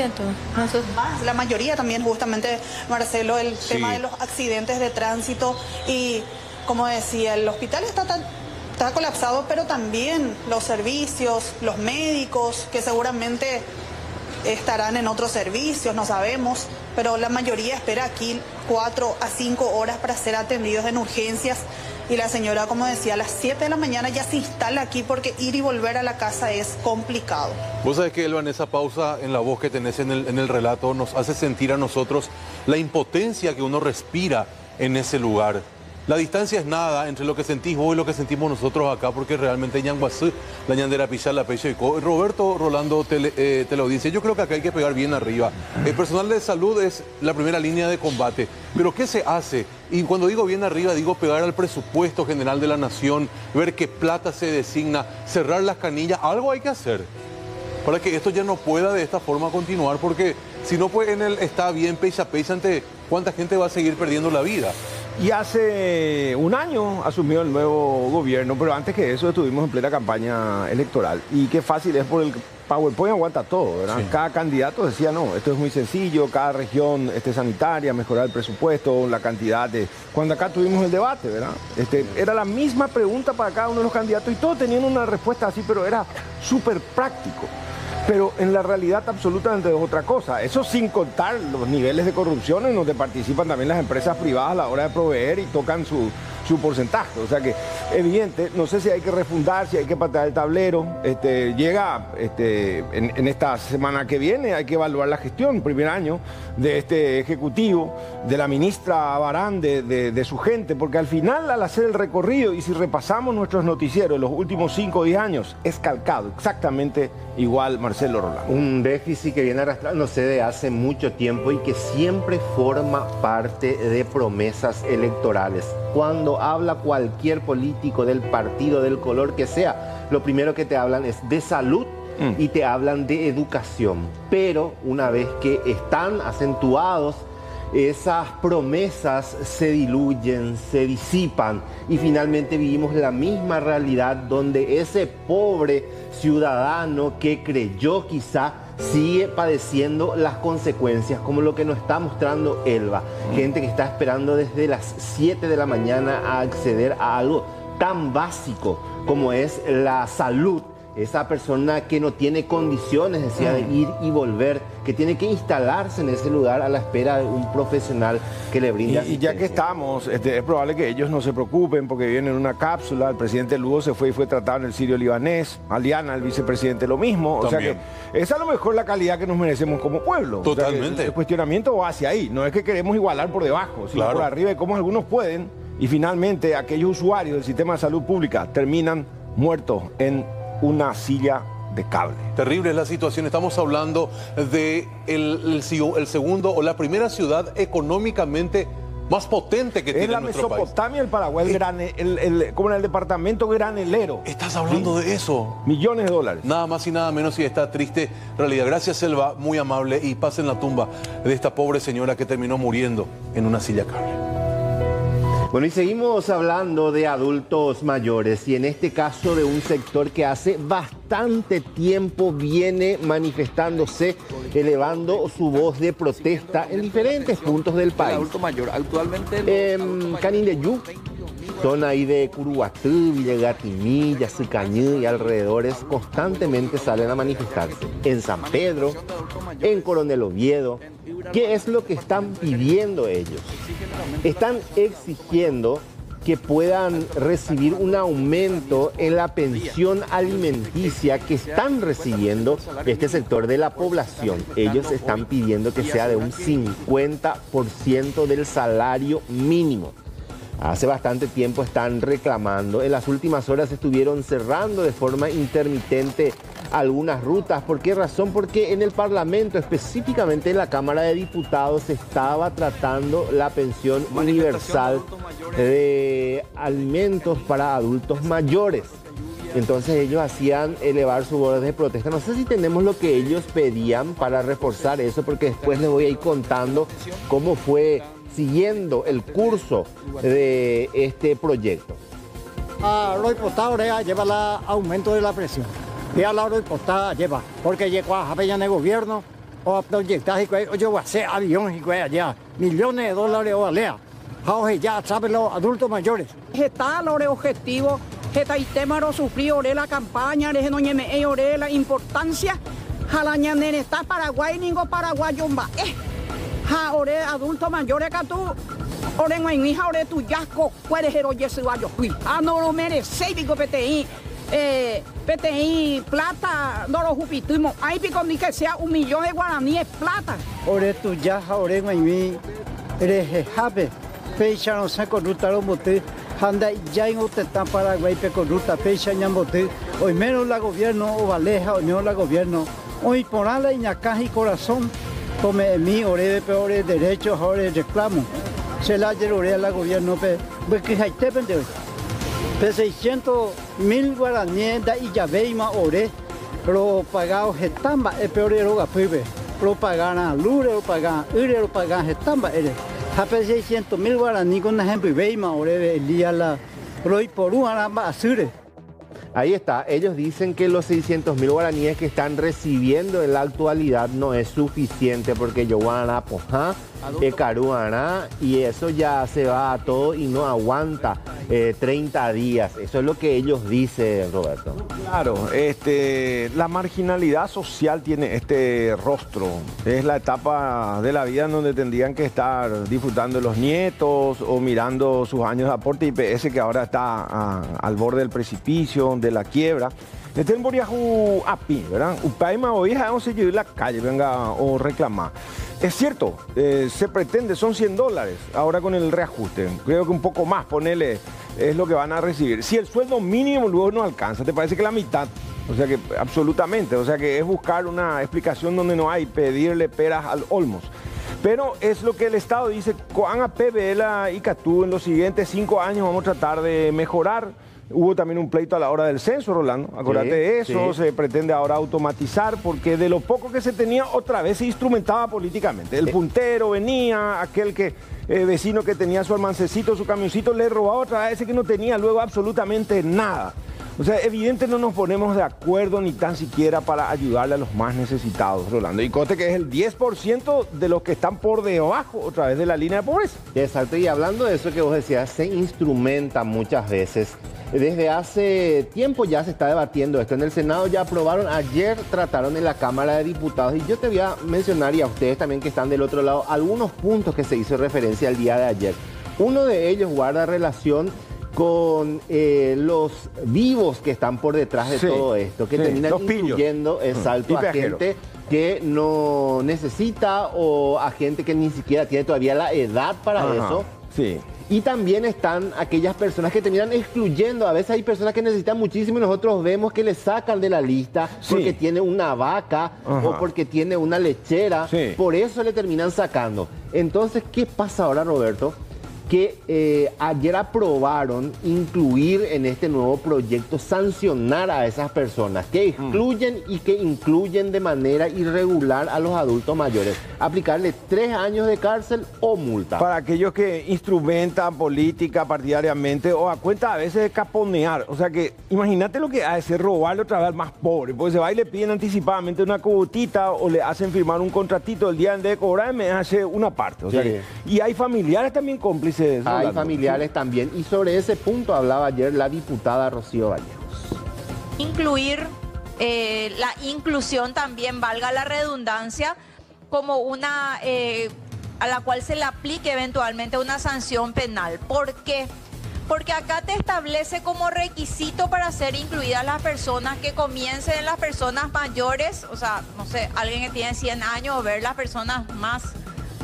[SPEAKER 20] La mayoría también, justamente, Marcelo, el tema de los accidentes de tránsito. Y, como decía, el hospital está colapsado, pero también los servicios, los médicos, que seguramente estarán en otros servicios, no sabemos, pero la mayoría espera aquí 4 a 5 horas para ser atendidos en urgencias. Y la señora, como decía, a las 7 de la mañana ya se instala aquí porque ir y volver a la casa es complicado.
[SPEAKER 8] Vos sabés que, Elba, esa pausa en la voz que tenés en el relato nos hace sentir a nosotros la impotencia que uno respira en ese lugar. La distancia es nada entre lo que sentís vos y lo que sentimos nosotros acá, porque realmente Ñanguazú, la Ñandera Pichal, la Peche y Co. Roberto Rolando te lo dice. Yo creo que acá hay que pegar bien arriba. El personal de salud es la primera línea de combate. Pero ¿qué se hace? Y cuando digo bien arriba, digo pegar al presupuesto general de la nación, ver qué plata se designa, cerrar las canillas. Algo hay que hacer para que esto ya no pueda de esta forma continuar, porque si no, pues está bien pecha ante cuánta gente va a seguir perdiendo la vida.
[SPEAKER 1] Y hace un año asumió el nuevo gobierno, pero antes que eso estuvimos en plena campaña electoral. Y qué fácil es por el PowerPoint, aguanta todo, ¿verdad? Sí. Cada candidato decía, no, esto es muy sencillo, cada región sanitaria, mejorar el presupuesto, la cantidad de... Cuando acá tuvimos el debate, ¿verdad? Era la misma pregunta para cada uno de los candidatos y todos tenían una respuesta así, pero era súper práctico. Pero en la realidad absolutamente es otra cosa. Eso sin contar los niveles de corrupción en donde participan también las empresas privadas a la hora de proveer y tocan su porcentaje. O sea que, evidente, no sé si hay que refundar, si hay que patear el tablero. Llega en esta semana que viene, hay que evaluar la gestión, primer año, de este ejecutivo, de la ministra Barán, de su gente, porque al final, al hacer el recorrido, y si repasamos nuestros noticieros los últimos 5 o 10 años, es calcado exactamente igual Marcelo Rolando.
[SPEAKER 19] Un déficit que viene arrastrándose de hace mucho tiempo y que siempre forma parte de promesas electorales. Cuando habla cualquier político del partido, del color que sea, lo primero que te hablan es de salud y te hablan de educación. Pero una vez que están acentuados, esas promesas se diluyen, se disipan y finalmente vivimos la misma realidad donde ese pobre ciudadano que creyó quizá sigue padeciendo las consecuencias, como lo que nos está mostrando Elba. Gente que está esperando desde las 7 de la mañana a acceder a algo tan básico como es la salud esa persona que no tiene condiciones, decía, de ir y volver, que tiene que instalarse en ese lugar a la espera de un profesional que le brinde asistencia.
[SPEAKER 1] Y ya que estamos, es probable que ellos no se preocupen porque viven en una cápsula. El presidente Lugo se fue y fue tratado en el Sirio libanés. Aliana, el vicepresidente, lo mismo.
[SPEAKER 8] También.
[SPEAKER 1] O sea que es a lo mejor la calidad que nos merecemos como pueblo.
[SPEAKER 8] Totalmente.
[SPEAKER 1] O sea, el cuestionamiento va hacia ahí. No es que queremos igualar por debajo, sino
[SPEAKER 8] Claro.
[SPEAKER 1] por arriba de cómo algunos pueden. Y finalmente aquellos usuarios del sistema de salud pública terminan muertos en una silla de cable.
[SPEAKER 8] Terrible es la situación. Estamos hablando de el segundo o la primera ciudad económicamente más potente que
[SPEAKER 1] Es
[SPEAKER 8] tiene
[SPEAKER 1] la
[SPEAKER 8] nuestro país.
[SPEAKER 1] Mesopotamia, el Paraguay, como en el departamento granelero.
[SPEAKER 8] Estás hablando de eso.
[SPEAKER 1] Millones de dólares.
[SPEAKER 8] Nada más y nada menos, y esta triste realidad. Gracias, Selva, muy amable, y paz en la tumba de esta pobre señora que terminó muriendo en una silla cable.
[SPEAKER 19] Bueno, y seguimos hablando de adultos mayores y en este caso de un sector que hace bastante tiempo viene manifestándose, elevando su voz de protesta en diferentes puntos del país.
[SPEAKER 7] El adulto mayor, actualmente...
[SPEAKER 19] Canindeyú, zona ahí de Curuguatú, Villagatimí, Yacycañí y alrededores, constantemente salen a manifestarse. En San Pedro, en Coronel Oviedo. ¿Qué es lo que están pidiendo ellos? Están exigiendo que puedan recibir un aumento en la pensión alimenticia que están recibiendo este sector de la población. Ellos están pidiendo que sea de un 50% del salario mínimo. Hace bastante tiempo están reclamando. En las últimas horas estuvieron cerrando de forma intermitente algunas rutas. ¿Por qué razón? Porque en el Parlamento, específicamente en la Cámara de Diputados, se estaba tratando la pensión universal de alimentos para adultos mayores. Entonces ellos hacían elevar su voz de protesta. No sé si tenemos lo que ellos pedían para reforzar eso, porque después les voy a ir contando cómo fue siguiendo el curso de este proyecto.
[SPEAKER 9] Lo impostado lleva el aumento de la presión. Ya lo impostado lleva, porque llegó a Japón de gobierno, o a proyectar, yo voy a hacer aviones y allá, millones de dólares o alea. Ahora ya saben los adultos mayores.
[SPEAKER 23] Está los objetivos, está el tema de sufrir la campaña, de la importancia, jalañan está Paraguay, ningo paraguayo va. Ore adultos mayores que tú, ore en mi hija, ore tu yasco, puedes heroye su ayo. No lo merece, digo PTI. PTI, plata, no lo jupitimos. Hay pico ni que sea 1 millón de guaraníes plata.
[SPEAKER 9] Ore tu yaja, ore en mi, eres jape, fecha no se corrupta los botes, anda ya en usted está Paraguay, pe corrupta, fecha ya en bote, hoy menos la gobierno, o valeja, hoy menos la gobierno, hoy por ala y ñacaja y corazón. Come mi ore peores derechos, ore reclamo. Se la ore a la gobierno, porque hay te pende hoy. 600.000 guaraníes da y ya veima ore, pero pagado getamba, es peor de roga pibe. Lo pagan a lure, lo pagan ure, lo pagan getamba, ere. Hape 600.000 guaraníes con ejemplo y veima ore el día la roy por una basura.
[SPEAKER 19] Ahí está, ellos dicen que los 600.000 guaraníes que están recibiendo en la actualidad no es suficiente porque Yowana, Pojá, Caruana, y eso ya se va a todo y no aguanta 30 días. Eso es lo que ellos dicen, Roberto.
[SPEAKER 1] Claro, la marginalidad social tiene este rostro. Es la etapa de la vida en donde tendrían que estar disfrutando de los nietos o mirando sus años de aporte IPS que ahora está al borde del precipicio, de la quiebra. Este en Boriajú api, ¿verdad? Upaima hoy vamos a ir la calle, venga o reclamar. Es cierto, se pretende, son $100 ahora con el reajuste. Creo que un poco más, ponele, es lo que van a recibir. Si el sueldo mínimo luego no alcanza, ¿te parece que la mitad? O sea que absolutamente, o sea que es buscar una explicación donde no hay, pedirle peras al olmos. Pero es lo que el Estado dice, con APBela y Catú en los siguientes 5 años vamos a tratar de mejorar. Hubo también un pleito a la hora del censo, Rolando. Acuérdate de eso, se pretende ahora automatizar, porque de lo poco que se tenía, otra vez se instrumentaba políticamente. El puntero venía, aquel que vecino que tenía su almancecito, su camioncito, le robaba otra vez ese que no tenía luego absolutamente nada. O sea, evidente no nos ponemos de acuerdo ni tan siquiera para ayudarle a los más necesitados, Rolando. Y conste que es el 10% de los que están por debajo, otra vez, de la línea de pobreza.
[SPEAKER 19] Exacto, y hablando de eso que vos decías, se instrumenta muchas veces. Desde hace tiempo ya se está debatiendo esto. En el Senado ya aprobaron, ayer trataron en la Cámara de Diputados. Y yo te voy a mencionar, y a ustedes también que están del otro lado, algunos puntos que se hizo referencia el día de ayer. Uno de ellos guarda relación con los vivos que están por detrás de todo esto, que terminan incluyendo a gente que no necesita o a gente que ni siquiera tiene todavía la edad para eso.
[SPEAKER 1] Sí.
[SPEAKER 19] Y también están aquellas personas que terminan excluyendo. A veces hay personas que necesitan muchísimo y nosotros vemos que le sacan de la lista porque tiene una vaca o porque tiene una lechera. Por eso le terminan sacando. Entonces, ¿qué pasa ahora, Roberto? Que ayer aprobaron incluir en este nuevo proyecto, sancionar a esas personas que excluyen y que incluyen de manera irregular a los adultos mayores. Aplicarle 3 años de cárcel o multa.
[SPEAKER 1] Para aquellos que instrumentan política partidariamente o a cuenta a veces de caponear. O sea que imagínate lo que hace robarle otra vez al más pobre. Porque se va y le piden anticipadamente una cubotita o le hacen firmar un contratito el día de cobrar y me hace una parte. O sea y hay familiares también cómplices.
[SPEAKER 19] Hay familiares también, y sobre ese punto hablaba ayer la diputada Rocío Vallejos.
[SPEAKER 4] Incluir la inclusión también, valga la redundancia, como una a la cual se le aplique eventualmente una sanción penal. ¿Por qué? Porque acá te establece como requisito para ser incluidas las personas que comiencen en las personas mayores, o sea, no sé, alguien que tiene 100 años, o ver las personas más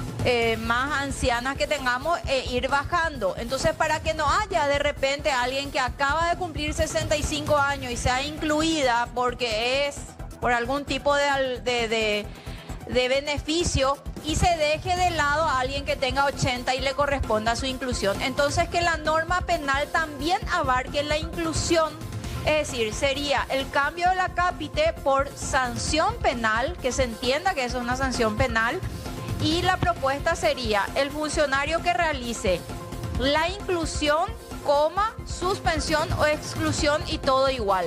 [SPEAKER 4] ancianas que tengamos ir bajando. Entonces, para que no haya de repente alguien que acaba de cumplir 65 años y sea incluida porque es por algún tipo de beneficio y se deje de lado a alguien que tenga 80 y le corresponda su inclusión. Entonces, que la norma penal también abarque la inclusión. Es decir, sería el cambio de la cápite por sanción penal, que se entienda que eso es una sanción penal. Y la propuesta sería el funcionario que realice la inclusión, suspensión o exclusión y todo igual.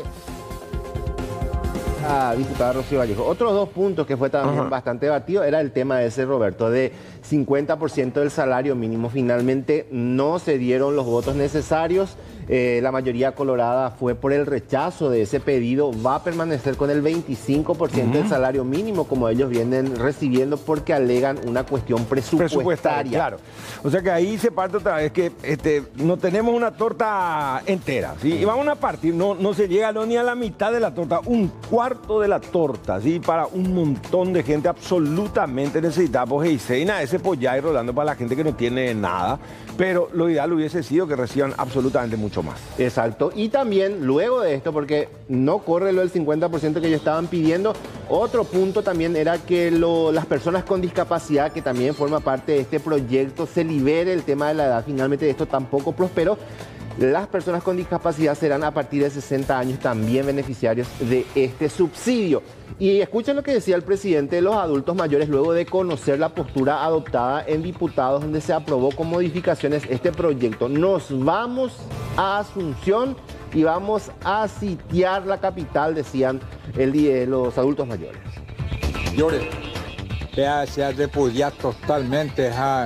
[SPEAKER 19] Diputada Rocío Vallejo. Otros 2 puntos que fue también bastante debatido era el tema ese, Roberto, de 50% del salario mínimo. Finalmente no se dieron los votos necesarios. La mayoría colorada fue por el rechazo de ese pedido. Va a permanecer con el 25% del salario mínimo, como ellos vienen recibiendo, porque alegan una cuestión presupuestaria.
[SPEAKER 1] Claro. O sea que ahí se parte otra vez que no tenemos una torta entera, ¿sí? Y vamos a partir, no se llega ni a la mitad de la torta, 1/4 de la torta, ¿sí? Para un montón de gente absolutamente necesitada. Pues ese pollar y Rolando para la gente que no tiene nada, pero lo ideal hubiese sido que reciban absolutamente mucho más.
[SPEAKER 19] Exacto, y también luego de esto, porque no corre lo del 50% que ellos estaban pidiendo, otro punto también era que las personas con discapacidad, que también forma parte de este proyecto, se libere el tema de la edad. Finalmente esto tampoco prosperó. Las personas con discapacidad serán a partir de 60 años también beneficiarios de este subsidio. Y escuchen lo que decía el presidente de los adultos mayores luego de conocer la postura adoptada en diputados, donde se aprobó con modificaciones este proyecto. Nos vamos a Asunción y vamos a sitiar la capital, decían los adultos mayores.
[SPEAKER 6] Llore. Se ha repudiado totalmente, ya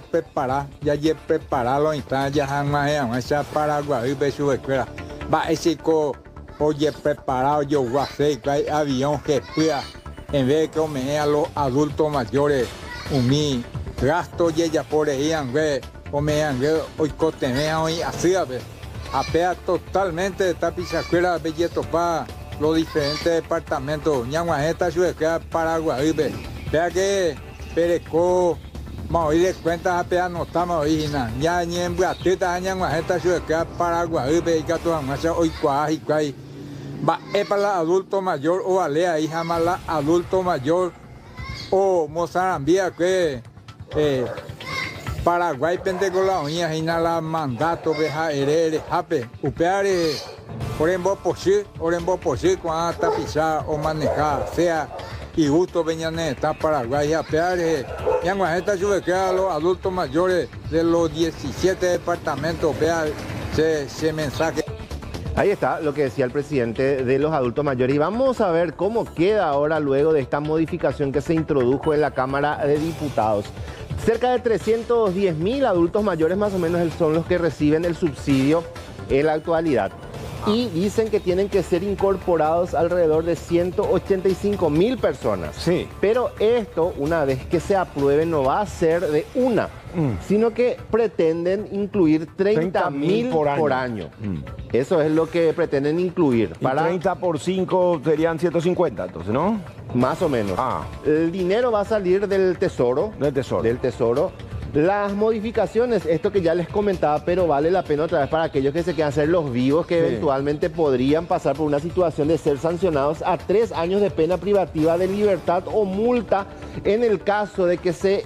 [SPEAKER 6] preparado, ya han Paraguay, va ese oye preparado, yo voy a hacer que hay avión que pueda, en vez de que me a los adultos mayores, mi gasto y ella por ahí, o me hoy cotemea hoy así, apea totalmente de tapizacuela, belleto para los diferentes departamentos, ñanguajeta, Chuequea, Paraguay, vea que Pereco, Maoí de cuentas a pear no está Maoína, ya ni en Buatita, ñanguajeta, Chuequea, Paraguay, vea que hoy cuaji, cuaji. Va, es para la adulto mayor o alea, hija mala adulto mayor o Mozarambia, que Paraguay pentecola uña y nada mandato veja herere jape upeare orembo posi cuando tapizar o manejar sea y gusto veñane está Paraguay apeare ya esta chuvequea los adultos mayores de los 17 departamentos vea ese mensaje.
[SPEAKER 19] Ahí está lo que decía el presidente de los adultos mayores. Y vamos a ver cómo queda ahora luego de esta modificación que se introdujo en la Cámara de Diputados. Cerca de 310.000 adultos mayores más o menos son los que reciben el subsidio en la actualidad. Y dicen que tienen que ser incorporados alrededor de 185.000 personas.
[SPEAKER 1] Sí.
[SPEAKER 19] Pero esto, una vez que se apruebe, no va a ser de una, sino que pretenden incluir 30.000 por año. Eso es lo que pretenden incluir.
[SPEAKER 1] Para 30 por 5 serían 150, entonces, ¿no?
[SPEAKER 19] Más o menos. El dinero va a salir del Tesoro. Del Tesoro. Las modificaciones, esto que ya les comentaba, pero vale la pena otra vez para aquellos que se quieran hacer los vivos, que eventualmente podrían pasar por una situación de ser sancionados a 3 años de pena privativa de libertad o multa en el caso de que se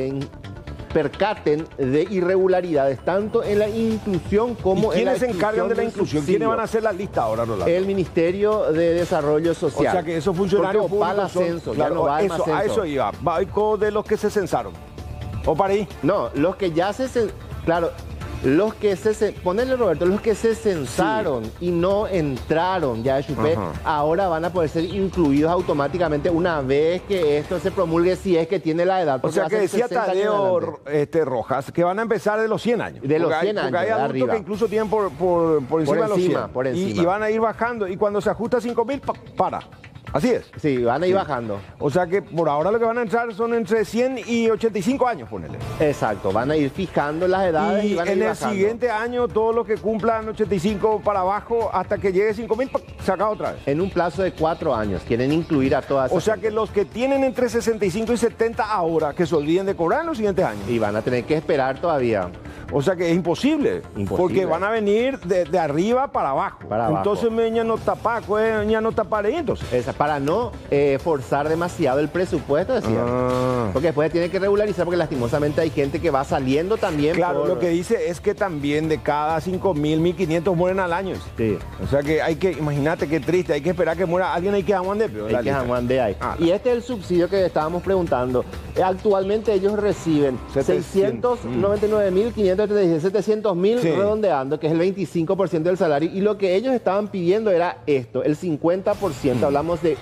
[SPEAKER 19] percaten de irregularidades, tanto en la inclusión como en la exclusión.
[SPEAKER 1] ¿Quiénes se encargan de la inclusión? ¿Quiénes van a hacer la lista ahora, Rolando?
[SPEAKER 19] El Ministerio de Desarrollo Social.
[SPEAKER 1] O sea que esos funcionarios públicos
[SPEAKER 19] son,
[SPEAKER 1] claro,
[SPEAKER 19] ya no va al
[SPEAKER 1] eso, a eso iba. Va de los que se censaron. ¿O para ahí?
[SPEAKER 19] No, los que ya claro, los que ponele, Roberto, los que se censaron y no entraron ya de Chupé, ahora van a poder ser incluidos automáticamente una vez que esto se promulgue, si es que tiene la edad.
[SPEAKER 1] O sea que decía Tadeo Rojas que van a empezar de los 100 años.
[SPEAKER 19] De los 100 años,
[SPEAKER 1] porque hay adultos
[SPEAKER 19] arriba.
[SPEAKER 1] que incluso tienen por encima de los 100.
[SPEAKER 19] Por encima.
[SPEAKER 1] Y van a ir bajando, y cuando se ajusta a 5.000, para. Así es.
[SPEAKER 19] Sí, van a ir bajando.
[SPEAKER 1] O sea que por ahora lo que van a entrar son entre 100 y 85 años, ponele.
[SPEAKER 19] Exacto, van a ir fijando las edades y van a ir bajando.
[SPEAKER 1] En el siguiente año, todos los que cumplan 85 para abajo, hasta que llegue 5.000, saca otra vez.
[SPEAKER 19] En un plazo de 4 años, quieren incluir a todas.
[SPEAKER 1] O sea que los que tienen entre 65 y 70 ahora, que se olviden de cobrar en los siguientes años.
[SPEAKER 19] Y van a tener que esperar todavía.
[SPEAKER 1] O sea que es imposible. Porque van a venir de arriba para abajo. Entonces, ya no tapa, ya no taparé entonces.
[SPEAKER 19] Para no forzar demasiado el presupuesto, decía. Porque después tiene que regularizar, porque lastimosamente hay gente que va saliendo también.
[SPEAKER 1] Claro, lo que dice es que también de cada 5.000, 1.500 mueren al año.
[SPEAKER 19] Sí.
[SPEAKER 1] O sea que hay que, imagínate qué triste, hay que esperar que muera alguien, hay que aguantar.
[SPEAKER 19] Hay que aguantar ahí. Y este es el subsidio que estábamos preguntando. Actualmente ellos reciben 699.500. 700.000 redondeando, que es el 25% del salario, y lo que ellos estaban pidiendo era esto, el 50%, hablamos de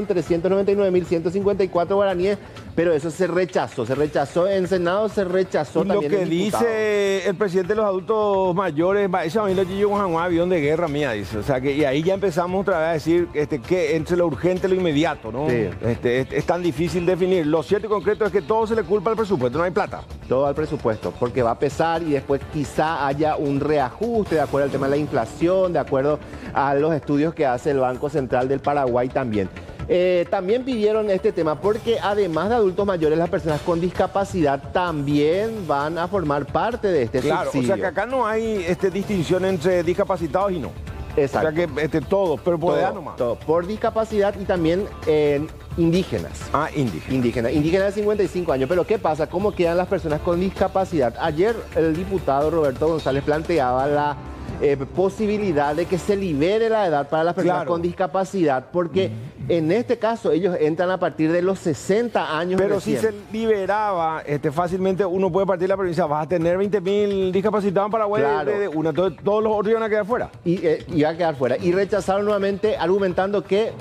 [SPEAKER 19] 1.399.154 guaraníes, pero eso se rechazó en Senado, se rechazó también en diputados.
[SPEAKER 1] Lo que dice el presidente de los adultos mayores, ese a mí lo llevo un avión de guerra mía, dice, o sea que, y ahí ya empezamos otra vez a decir que entre lo urgente y lo inmediato, ¿no?
[SPEAKER 19] Sí.
[SPEAKER 1] Es tan difícil definir. Lo cierto y concreto es que todo se le culpa al presupuesto, no hay plata.
[SPEAKER 19] Todo al presupuesto, porque va a pesar y después quizá haya un reajuste de acuerdo al tema de la inflación, de acuerdo a los estudios que hace el Banco Central del Paraguay también. También pidieron este tema porque además de adultos mayores, las personas con discapacidad también van a formar parte de este subsidio.
[SPEAKER 1] O sea que acá no hay distinción entre discapacitados y no.
[SPEAKER 19] Exacto.
[SPEAKER 1] O sea que todos, pero por edad nomás.
[SPEAKER 19] Todo, por discapacidad y también indígenas. Indígenas de 55 años. Pero ¿qué pasa? ¿Cómo quedan las personas con discapacidad? Ayer el diputado Roberto González planteaba la posibilidad de que se libere la edad para las personas con discapacidad, porque en este caso ellos entran a partir de los 60 años.
[SPEAKER 1] Pero
[SPEAKER 19] recién.
[SPEAKER 1] si se liberaba, fácilmente uno puede partir de la provincia, vas a tener 20.000 discapacitados en Paraguay,
[SPEAKER 19] claro.
[SPEAKER 1] Entonces todos los otros iban a quedar fuera.
[SPEAKER 19] Y iban a quedar fuera. Y rechazaron nuevamente argumentando que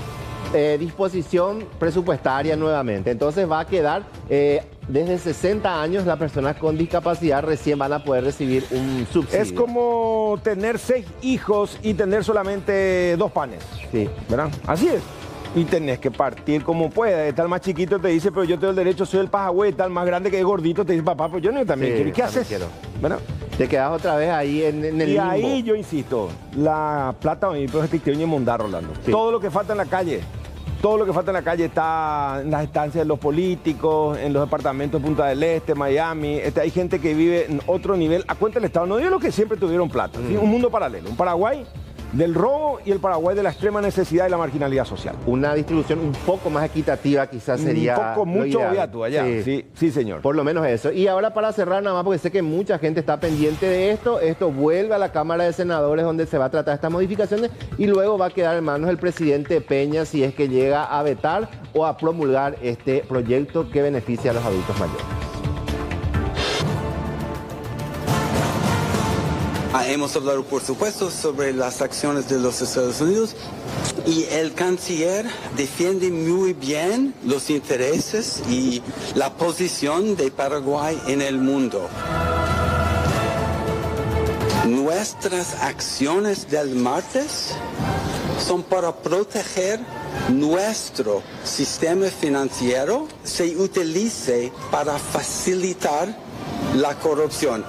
[SPEAKER 19] disposición presupuestaria nuevamente. Entonces va a quedar desde 60 años las personas con discapacidad recién van a poder recibir un subsidio.
[SPEAKER 1] Es como tener 6 hijos y tener solamente 2 panes.
[SPEAKER 19] Sí.
[SPEAKER 1] ¿Verdad? Así es. Y tenés que partir como puedas. Tal más chiquito te dice, pero yo tengo el derecho, soy el pajagüey. Tal más grande que es gordito te dice, papá, pero yo no también quiero. ¿Y qué haces?
[SPEAKER 19] ¿Verdad? Te quedas otra vez ahí en el limbo.
[SPEAKER 1] Y ahí yo insisto, la plata y el mondar, Rolando. Sí. Todo lo que falta en la calle. Todo lo que falta en la calle está en las estancias de los políticos, en los departamentos de Punta del Este, Miami. Hay gente que vive en otro nivel a cuenta del Estado. No digo los que siempre tuvieron plata. ¿Sí? Un mundo paralelo. Un Paraguay del robo y el Paraguay de la extrema necesidad y la marginalidad social.
[SPEAKER 19] Una distribución un poco más equitativa quizás sería.
[SPEAKER 1] Un poco, mucho obvia tú allá. Sí, señor.
[SPEAKER 19] Por lo menos eso. Y ahora para cerrar nada más, porque sé que mucha gente está pendiente de esto vuelve a la Cámara de Senadores donde se va a tratar estas modificaciones y luego va a quedar en manos del presidente Peña si es que llega a vetar o a promulgar este proyecto que beneficia a los adultos mayores.
[SPEAKER 10] Hemos hablado, por supuesto, sobre las acciones de los Estados Unidos y el canciller defiende muy bien los intereses y la posición de Paraguay en el mundo. Nuestras acciones del martes son para proteger nuestro sistema financiero, se utilice para facilitar la corrupción.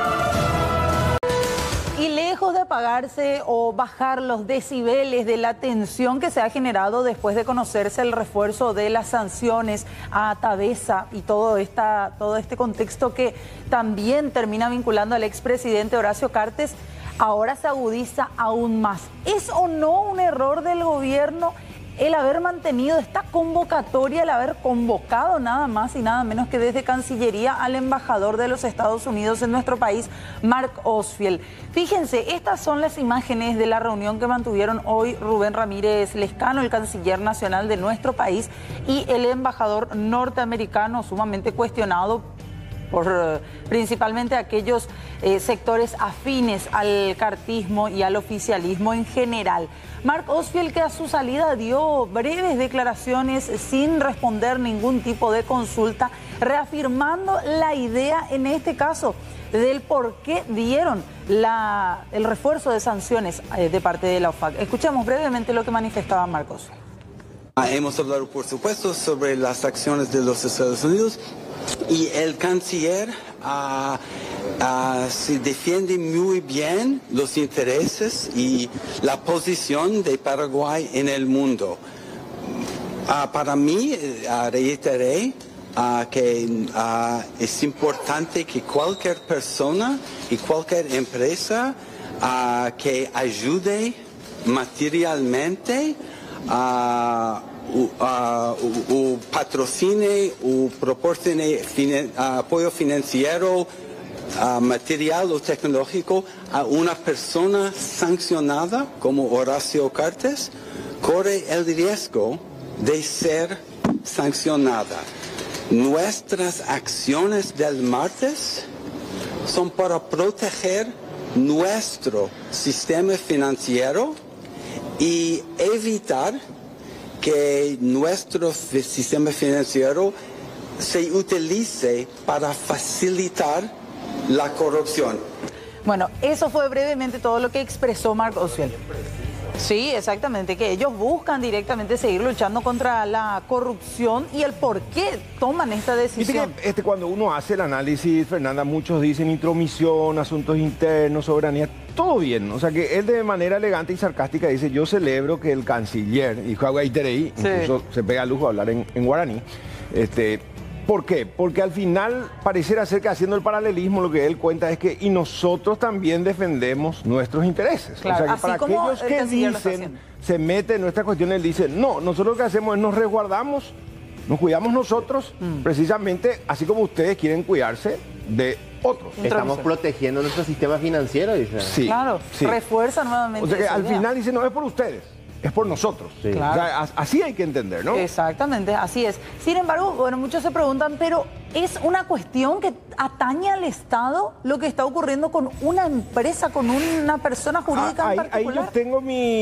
[SPEAKER 11] Y lejos de apagarse o bajar los decibeles de la tensión que se ha generado después de conocerse el refuerzo de las sanciones a Tavesa y todo este contexto que también termina vinculando al expresidente Horacio Cartes, ahora se agudiza aún más. ¿Es o no un error del gobierno el haber mantenido esta convocatoria, el haber convocado nada más y nada menos que desde Cancillería al embajador de los Estados Unidos en nuestro país, Mark Osfield? Fíjense, estas son las imágenes de la reunión que mantuvieron hoy Rubén Ramírez Lescano, el canciller nacional de nuestro país, y el embajador norteamericano, sumamente cuestionado por principalmente aquellos sectores afines al cartismo y al oficialismo en general. Mark Osfield, que a su salida dio breves declaraciones sin responder ningún tipo de consulta, reafirmando la idea en este caso del por qué dieron el refuerzo de sanciones de parte de la OFAC. Escuchemos brevemente lo que manifestaba Mark Osfield.
[SPEAKER 10] Hemos hablado, por supuesto, sobre las acciones de los Estados Unidos y el canciller se defiende muy bien los intereses y la posición de Paraguay en el mundo. Para mí, reiteré que es importante que cualquier persona y cualquier empresa que ayude materialmente o patrocine o proporcione apoyo financiero, material o tecnológico a una persona sancionada como Horacio Cartes, corre el riesgo de ser sancionada. Nuestras acciones del martes son para proteger nuestro sistema financiero y evitar que nuestro sistema financiero se utilice para facilitar la corrupción.
[SPEAKER 11] Bueno, eso fue brevemente todo lo que expresó Mark Osfield. Sí, exactamente, que ellos buscan directamente seguir luchando contra la corrupción y el por qué toman esta decisión.
[SPEAKER 1] Viste que cuando uno hace el análisis, Fernanda, muchos dicen intromisión, asuntos internos, soberanía, todo bien. O sea que él de manera elegante y sarcástica dice, yo celebro que el canciller, dijo Aguaiterei, incluso se pega lujo a hablar en guaraní, ¿por qué? Porque al final pareciera ser que haciendo el paralelismo lo que él cuenta es que y nosotros también defendemos nuestros intereses.
[SPEAKER 11] Claro,
[SPEAKER 1] o sea que
[SPEAKER 11] así
[SPEAKER 1] para
[SPEAKER 11] como
[SPEAKER 1] aquellos que dicen, se meten en nuestra cuestión, él dice, no, nosotros lo que hacemos es nos resguardamos, nos cuidamos nosotros, precisamente así como ustedes quieren cuidarse de otros.
[SPEAKER 19] Estamos protegiendo nuestro sistema financiero, dice.
[SPEAKER 1] Sí,
[SPEAKER 11] claro,
[SPEAKER 1] sí.
[SPEAKER 11] Refuerza nuevamente.
[SPEAKER 1] O sea que
[SPEAKER 11] esa
[SPEAKER 1] al
[SPEAKER 11] idea.
[SPEAKER 1] final dice, no es por ustedes, es por nosotros.
[SPEAKER 19] Sí.
[SPEAKER 11] Claro.
[SPEAKER 1] O sea, así hay que entender, ¿no?
[SPEAKER 11] Exactamente, así es. Sin embargo, bueno, muchos se preguntan, pero ¿es una cuestión que atañe al Estado lo que está ocurriendo con una empresa, con una persona jurídica en particular?
[SPEAKER 1] Ahí yo tengo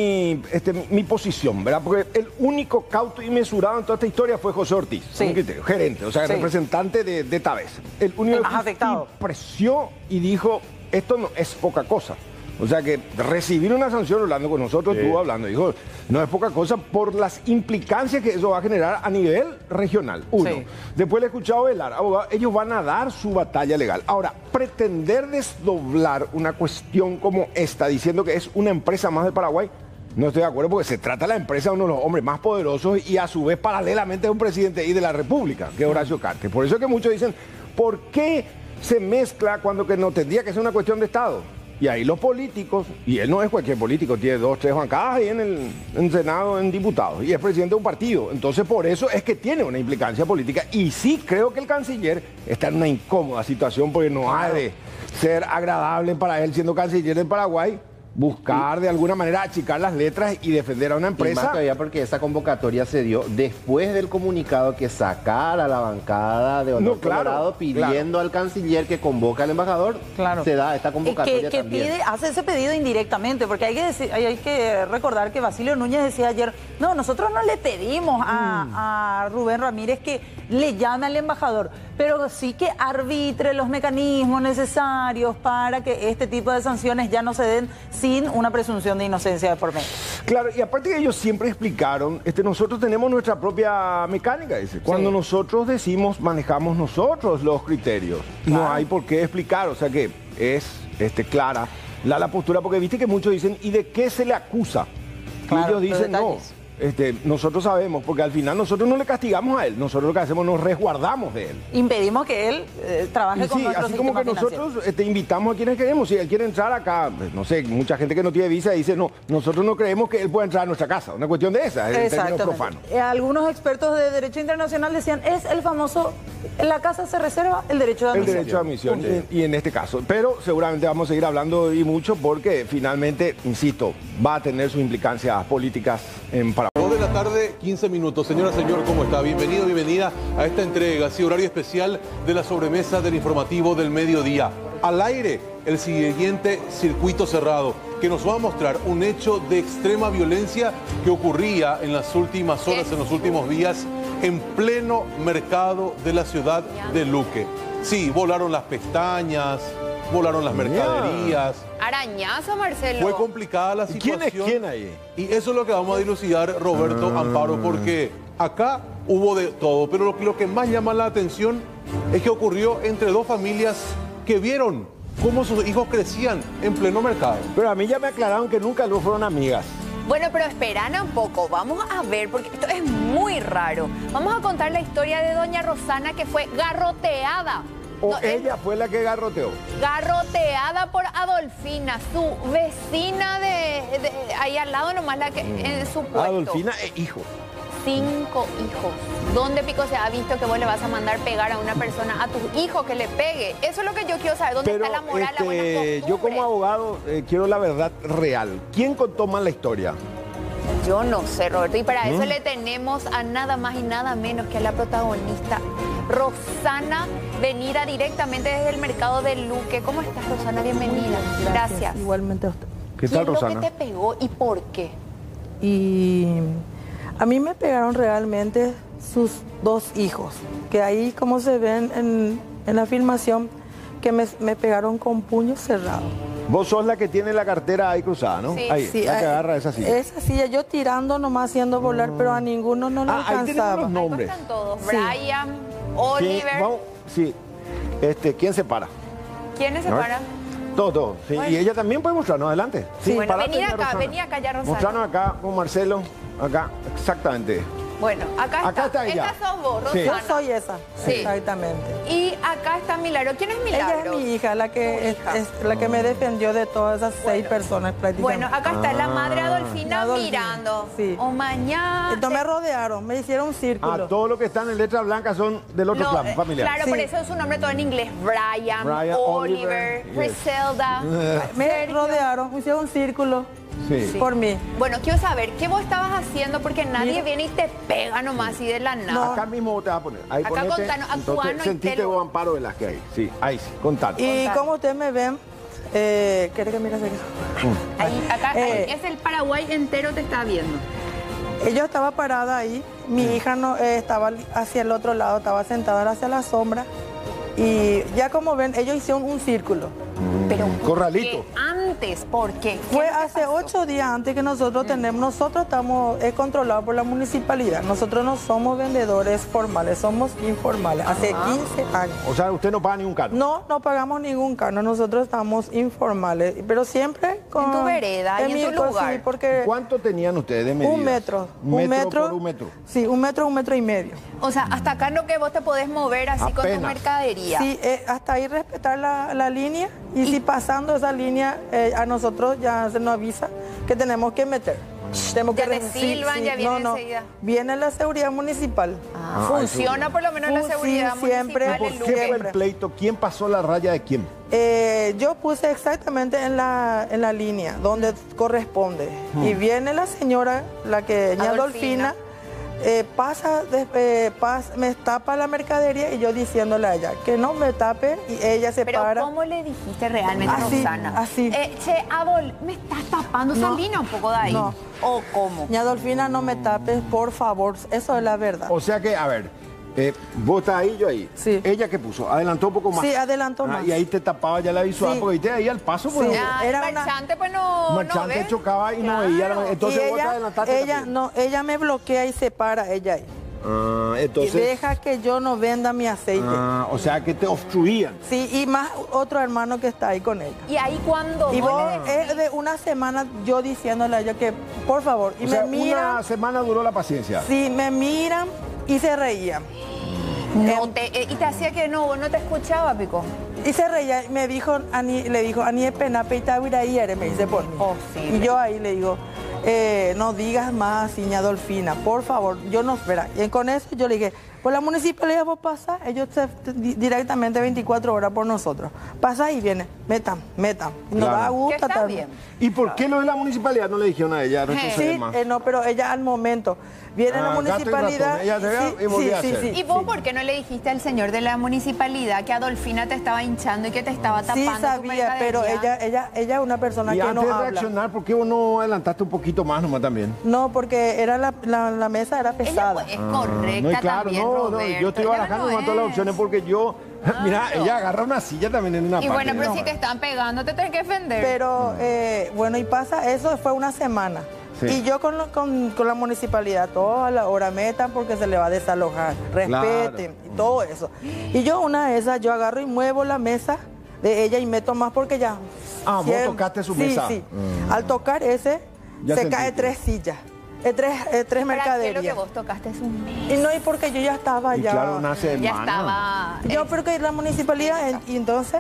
[SPEAKER 1] mi posición, ¿verdad? Porque el único cauto y mesurado en toda esta historia fue José Ortiz, un criterio, gerente, o sea, representante de Tavesa. El único que apreció y dijo, esto no es poca cosa. O sea que recibir una sanción, hablando con nosotros, estuvo hablando, dijo, no es poca cosa por las implicancias que eso va a generar a nivel regional. Uno. Después le he escuchado velar, abogado, ellos van a dar su batalla legal. Ahora, pretender desdoblar una cuestión como esta, diciendo que es una empresa más de Paraguay, no estoy de acuerdo porque se trata de la empresa de uno de los hombres más poderosos y a su vez paralelamente de un presidente y de la República, que es Horacio Cartes. Por eso es que muchos dicen, ¿por qué se mezcla cuando que no tendría que ser una cuestión de Estado? Y ahí los políticos, y él no es cualquier político, tiene 2, 3 bancadas ahí en el Senado, en diputados, y es presidente de un partido. Entonces por eso es que tiene una implicancia política. Y sí creo que el canciller está en una incómoda situación porque no ha de ser agradable para él siendo canciller del Paraguay buscar de alguna manera achicar las letras y defender a una
[SPEAKER 19] Y
[SPEAKER 1] empresa.
[SPEAKER 19] más todavía porque esa convocatoria se dio después del comunicado que sacara la bancada de Honor Colorado pidiendo al canciller que convoque al embajador.
[SPEAKER 11] Claro.
[SPEAKER 19] Se da esta convocatoria
[SPEAKER 11] que
[SPEAKER 19] también.
[SPEAKER 11] hace ese pedido indirectamente, porque hay que recordar que Basilio Núñez decía ayer, no, nosotros no le pedimos a Rubén Ramírez que le llame al embajador, pero sí que arbitre los mecanismos necesarios para que este tipo de sanciones ya no se den sin una presunción de inocencia de por medio.
[SPEAKER 1] Claro, y aparte que ellos siempre explicaron, nosotros tenemos nuestra propia mecánica, dice. Cuando nosotros decimos, manejamos nosotros los criterios. No hay por qué explicar, o sea que es clara la postura, porque viste que muchos dicen, ¿y de qué se le acusa? Y ellos dicen, no. Nosotros sabemos, porque al final nosotros no le castigamos a él, nosotros lo que hacemos nos resguardamos de él.
[SPEAKER 11] Impedimos que él trabaje con nuestro
[SPEAKER 1] así como que
[SPEAKER 11] sistema financiero.
[SPEAKER 1] nosotros invitamos a quienes queremos. Si él quiere entrar acá, no sé, mucha gente que no tiene visa dice, no, nosotros no creemos que él pueda entrar a nuestra casa. Una cuestión de esa, en términos profanos.
[SPEAKER 11] Algunos expertos de derecho internacional decían, es el famoso, en la casa se reserva el derecho de admisión.
[SPEAKER 1] El derecho de admisión, y en este caso. Pero seguramente vamos a seguir hablando y mucho porque finalmente, insisto, va a tener sus implicancias políticas en Paraguay.
[SPEAKER 8] 2 de la tarde, 15 minutos. Señora, señor, ¿cómo está? Bienvenido, bienvenida a esta entrega, horario especial de la sobremesa del informativo del mediodía. Al aire, el siguiente circuito cerrado, que nos va a mostrar un hecho de extrema violencia que ocurría en las últimas horas, en los últimos días, en pleno mercado de la ciudad de Luque. Sí, volaron las pestañas, volaron las mercaderías.
[SPEAKER 13] Arañazo, Marcelo.
[SPEAKER 8] Fue complicada la situación.
[SPEAKER 1] ¿Quién es quién ahí?
[SPEAKER 8] Y eso es lo que vamos a dilucidar, Roberto Amparo, porque acá hubo de todo. Pero lo que más llama la atención es que ocurrió entre dos familias que vieron cómo sus hijos crecían en pleno mercado.
[SPEAKER 1] Pero a mí ya me aclararon que nunca lo fueron amigas.
[SPEAKER 13] Bueno, pero esperan un poco, vamos a ver, porque esto es muy raro. Vamos a contar la historia de doña Rosana, que fue garroteada.
[SPEAKER 1] ¿O ella fue la que garroteó?
[SPEAKER 13] Garroteada por Adolfina, su vecina de ahí al lado nomás, la que en su puesto.
[SPEAKER 1] Adolfina e hijo.
[SPEAKER 13] 5 hijos. ¿Dónde pico se ha visto que vos le vas a mandar pegar a una persona, a tu hijo que le pegue? Eso es lo que yo quiero saber. ¿Dónde está la moral, la buena costumbre?
[SPEAKER 1] Yo como abogado quiero la verdad real. ¿Quién contó mal la historia?
[SPEAKER 13] Yo no sé, Roberto. Y para eso le tenemos a nada más y nada menos que a la protagonista, Rosana, venida directamente desde el mercado de Luque. ¿Cómo estás, Rosana? Bienvenida. Gracias.
[SPEAKER 11] Igualmente a usted.
[SPEAKER 1] ¿Qué tal, Rosana?
[SPEAKER 13] ¿Quién es lo que te pegó y por qué?
[SPEAKER 14] Y a mí me pegaron realmente sus 2 hijos, que ahí, como se ven en la filmación, que me pegaron con puño cerrado.
[SPEAKER 1] Vos sos la que tiene la cartera ahí cruzada, ¿no?
[SPEAKER 14] Sí.
[SPEAKER 1] Ahí,
[SPEAKER 14] Sí,
[SPEAKER 1] la que agarra esa silla.
[SPEAKER 14] Esa silla, yo tirando nomás, haciendo volar, pero a ninguno no le alcanzaba.
[SPEAKER 1] Ahí tenemos los nombres.
[SPEAKER 13] Están todos.
[SPEAKER 14] Sí.
[SPEAKER 13] Brian, Oliver.
[SPEAKER 1] Sí. ¿Quién se para?
[SPEAKER 13] ¿Quiénes se
[SPEAKER 1] ¿No?
[SPEAKER 13] paran?
[SPEAKER 1] Todo. Sí.
[SPEAKER 13] Bueno.
[SPEAKER 1] Y ella también puede mostrarnos adelante. Sí,
[SPEAKER 13] Bueno,
[SPEAKER 1] parate,
[SPEAKER 13] vení acá ya, Rosana.
[SPEAKER 1] Mostrarnos acá con Marcelo. Acá, exactamente.
[SPEAKER 13] Bueno, acá está ella. Esta sos vos,
[SPEAKER 1] Sí.
[SPEAKER 13] Rosana.
[SPEAKER 14] Yo soy esa,
[SPEAKER 13] Sí.
[SPEAKER 14] exactamente.
[SPEAKER 13] Y acá está Milagro. ¿Quién es Milagro?
[SPEAKER 14] Ella es mi hija, la que es la que me defendió de todas esas 6 personas prácticamente.
[SPEAKER 13] Bueno, acá está la madre Adolfina mirando.
[SPEAKER 14] Sí.
[SPEAKER 13] O mañana.
[SPEAKER 14] Entonces me rodearon, me hicieron un círculo.
[SPEAKER 1] Todo lo que están en letras blancas son del otro clan familiar.
[SPEAKER 13] Claro, por eso es su nombre todo en inglés. Brian, Oliver,
[SPEAKER 1] yes.
[SPEAKER 13] Griselda.
[SPEAKER 14] Me rodearon, me hicieron un círculo.
[SPEAKER 1] Sí.
[SPEAKER 14] Por mí.
[SPEAKER 13] Bueno, quiero saber, ¿qué vos estabas haciendo? Porque nadie viene y te pega nomás así de la nada.
[SPEAKER 1] Acá mismo te vas a poner. Ahí
[SPEAKER 13] Acá
[SPEAKER 1] ponete,
[SPEAKER 13] contanos,
[SPEAKER 1] entonces,
[SPEAKER 13] actuanos y
[SPEAKER 1] sentiste
[SPEAKER 13] telo.
[SPEAKER 1] vos Amparo de las que hay. Sí, ahí sí, contanos.
[SPEAKER 14] Y como ustedes me ven, ¿quiere que mire
[SPEAKER 13] Ahí, acá es el Paraguay entero te está viendo.
[SPEAKER 14] Yo estaba parada ahí, mi hija no estaba hacia el otro lado, estaba sentada hacia la sombra. Y ya como ven, ellos hicieron un círculo.
[SPEAKER 13] Pero
[SPEAKER 1] corralito.
[SPEAKER 13] Antes, ¿por qué?
[SPEAKER 14] Fue hace 8 días antes que nosotros tenemos, nosotros estamos controlados por la municipalidad. Nosotros no somos vendedores formales, somos informales. Hace 15 años.
[SPEAKER 1] O sea, usted no paga ningún cargo.
[SPEAKER 14] No pagamos ningún cargo, nosotros estamos informales, pero siempre con...
[SPEAKER 13] En tu vereda y en tu lugar.
[SPEAKER 14] Sí, porque
[SPEAKER 1] ¿Cuánto tenían ustedes de medidas?
[SPEAKER 14] 1 metro.
[SPEAKER 1] ¿Un metro por un metro?
[SPEAKER 14] Sí, 1 metro, 1 metro y medio.
[SPEAKER 13] O sea, hasta acá no que vos te podés mover así con tu mercadería.
[SPEAKER 14] Sí, hasta ahí respetar la línea y si pasando esa línea a nosotros ya se nos avisa que tenemos que meter. Tenemos
[SPEAKER 13] Ya
[SPEAKER 14] que
[SPEAKER 13] te silban, ya viene enseguida.
[SPEAKER 14] Viene la seguridad municipal.
[SPEAKER 13] Funciona por lo menos la seguridad
[SPEAKER 11] siempre,
[SPEAKER 13] municipal.
[SPEAKER 1] ¿Por qué fue el pleito? ¿Quién pasó la raya de quién?
[SPEAKER 14] Yo puse exactamente en la línea donde corresponde. Y viene la señora, la que ña Adolfina, me tapa la mercadería y yo diciéndole a ella que no me tape y ella se para.
[SPEAKER 13] Pero ¿cómo le dijiste realmente,
[SPEAKER 14] así,
[SPEAKER 13] Rosana?
[SPEAKER 14] Así.
[SPEAKER 13] Che, Adol, ¿me estás tapando?
[SPEAKER 14] No,
[SPEAKER 13] Salina un poco de ahí.
[SPEAKER 14] No.
[SPEAKER 13] ¿O cómo?
[SPEAKER 14] Ña Adolfina, no me tapes, por favor. Eso es la verdad.
[SPEAKER 1] O sea que, a ver, vos estás ahí, yo ahí.
[SPEAKER 14] Sí.
[SPEAKER 1] ¿Ella qué puso? ¿Adelantó un poco más?
[SPEAKER 14] Sí, adelantó más.
[SPEAKER 1] Y ahí te tapaba ya la visual,
[SPEAKER 14] Sí.
[SPEAKER 1] porque viste ahí al paso. Pues,
[SPEAKER 14] era
[SPEAKER 13] el marchante pues no
[SPEAKER 1] marchante
[SPEAKER 13] ve.
[SPEAKER 1] chocaba y no veía. Entonces
[SPEAKER 14] y
[SPEAKER 1] vos te adelantaste también.
[SPEAKER 14] ella me bloquea y se para ella ahí.
[SPEAKER 1] Entonces,
[SPEAKER 14] y deja que yo no venda mi aceite.
[SPEAKER 1] O sea que te obstruían.
[SPEAKER 14] Sí, y más otro hermano que está ahí con ella.
[SPEAKER 13] Y ahí cuando
[SPEAKER 14] y vos, es de una semana yo diciéndole a ella que, por favor, y
[SPEAKER 1] O
[SPEAKER 14] me
[SPEAKER 1] sea,
[SPEAKER 14] miran.
[SPEAKER 1] una semana duró la paciencia.
[SPEAKER 14] Sí, me miran y se reían.
[SPEAKER 13] Y te hacía que no te escuchaba, Pico.
[SPEAKER 14] Y se reía, me dijo, le dijo, Ani es pena, peita aire, me dice por mí. Y yo ahí le digo, no digas más, Ña Adolfina, por favor, yo no espera. Y con eso yo le dije, por la municipalidad vos pasás, ellos directamente 24 horas por nosotros. Pasa y viene, metan. Nos da gusto también.
[SPEAKER 1] ¿Y por qué lo de la municipalidad no le dijeron a ella?
[SPEAKER 14] Sí, no, pero ella al momento viene a la municipalidad.
[SPEAKER 1] Ella y volvía a hacer.
[SPEAKER 13] ¿Y vos por qué no le dijiste al señor de la municipalidad que Adolfina te estaba hinchando y que te estaba tapando?
[SPEAKER 14] Sí sabía, pero ella es una persona
[SPEAKER 1] y
[SPEAKER 14] que no
[SPEAKER 1] antes de
[SPEAKER 14] habla.
[SPEAKER 1] reaccionar, ¿por qué vos no adelantaste un poquito más nomás también?
[SPEAKER 14] No, porque era la mesa era pesada.
[SPEAKER 13] Ella es correcta
[SPEAKER 1] no, claro,
[SPEAKER 13] también,
[SPEAKER 1] no,
[SPEAKER 13] Roberto.
[SPEAKER 1] yo estoy barajando todas las opciones porque yo... Mira, ella agarra una silla también en una parte.
[SPEAKER 13] Y bueno, pero si te están pegando, te tenés que defender.
[SPEAKER 14] Pero, bueno, y pasa, eso fue una semana. Sí. Y yo con la municipalidad, toda la hora metan porque se le va a desalojar, respeten, y todo eso. Y yo una de esas, yo agarro y muevo la mesa de ella y meto más porque ya...
[SPEAKER 1] vos tocaste su mesa.
[SPEAKER 14] Sí. Al tocar ese, ya se cae 3 sillas. Tres mercaderías.
[SPEAKER 13] Lo que vos tocaste es un mes.
[SPEAKER 14] Y no, y porque yo ya estaba ya.
[SPEAKER 1] Claro, una semana.
[SPEAKER 13] Ya estaba.
[SPEAKER 14] Yo porque la municipalidad, y entonces,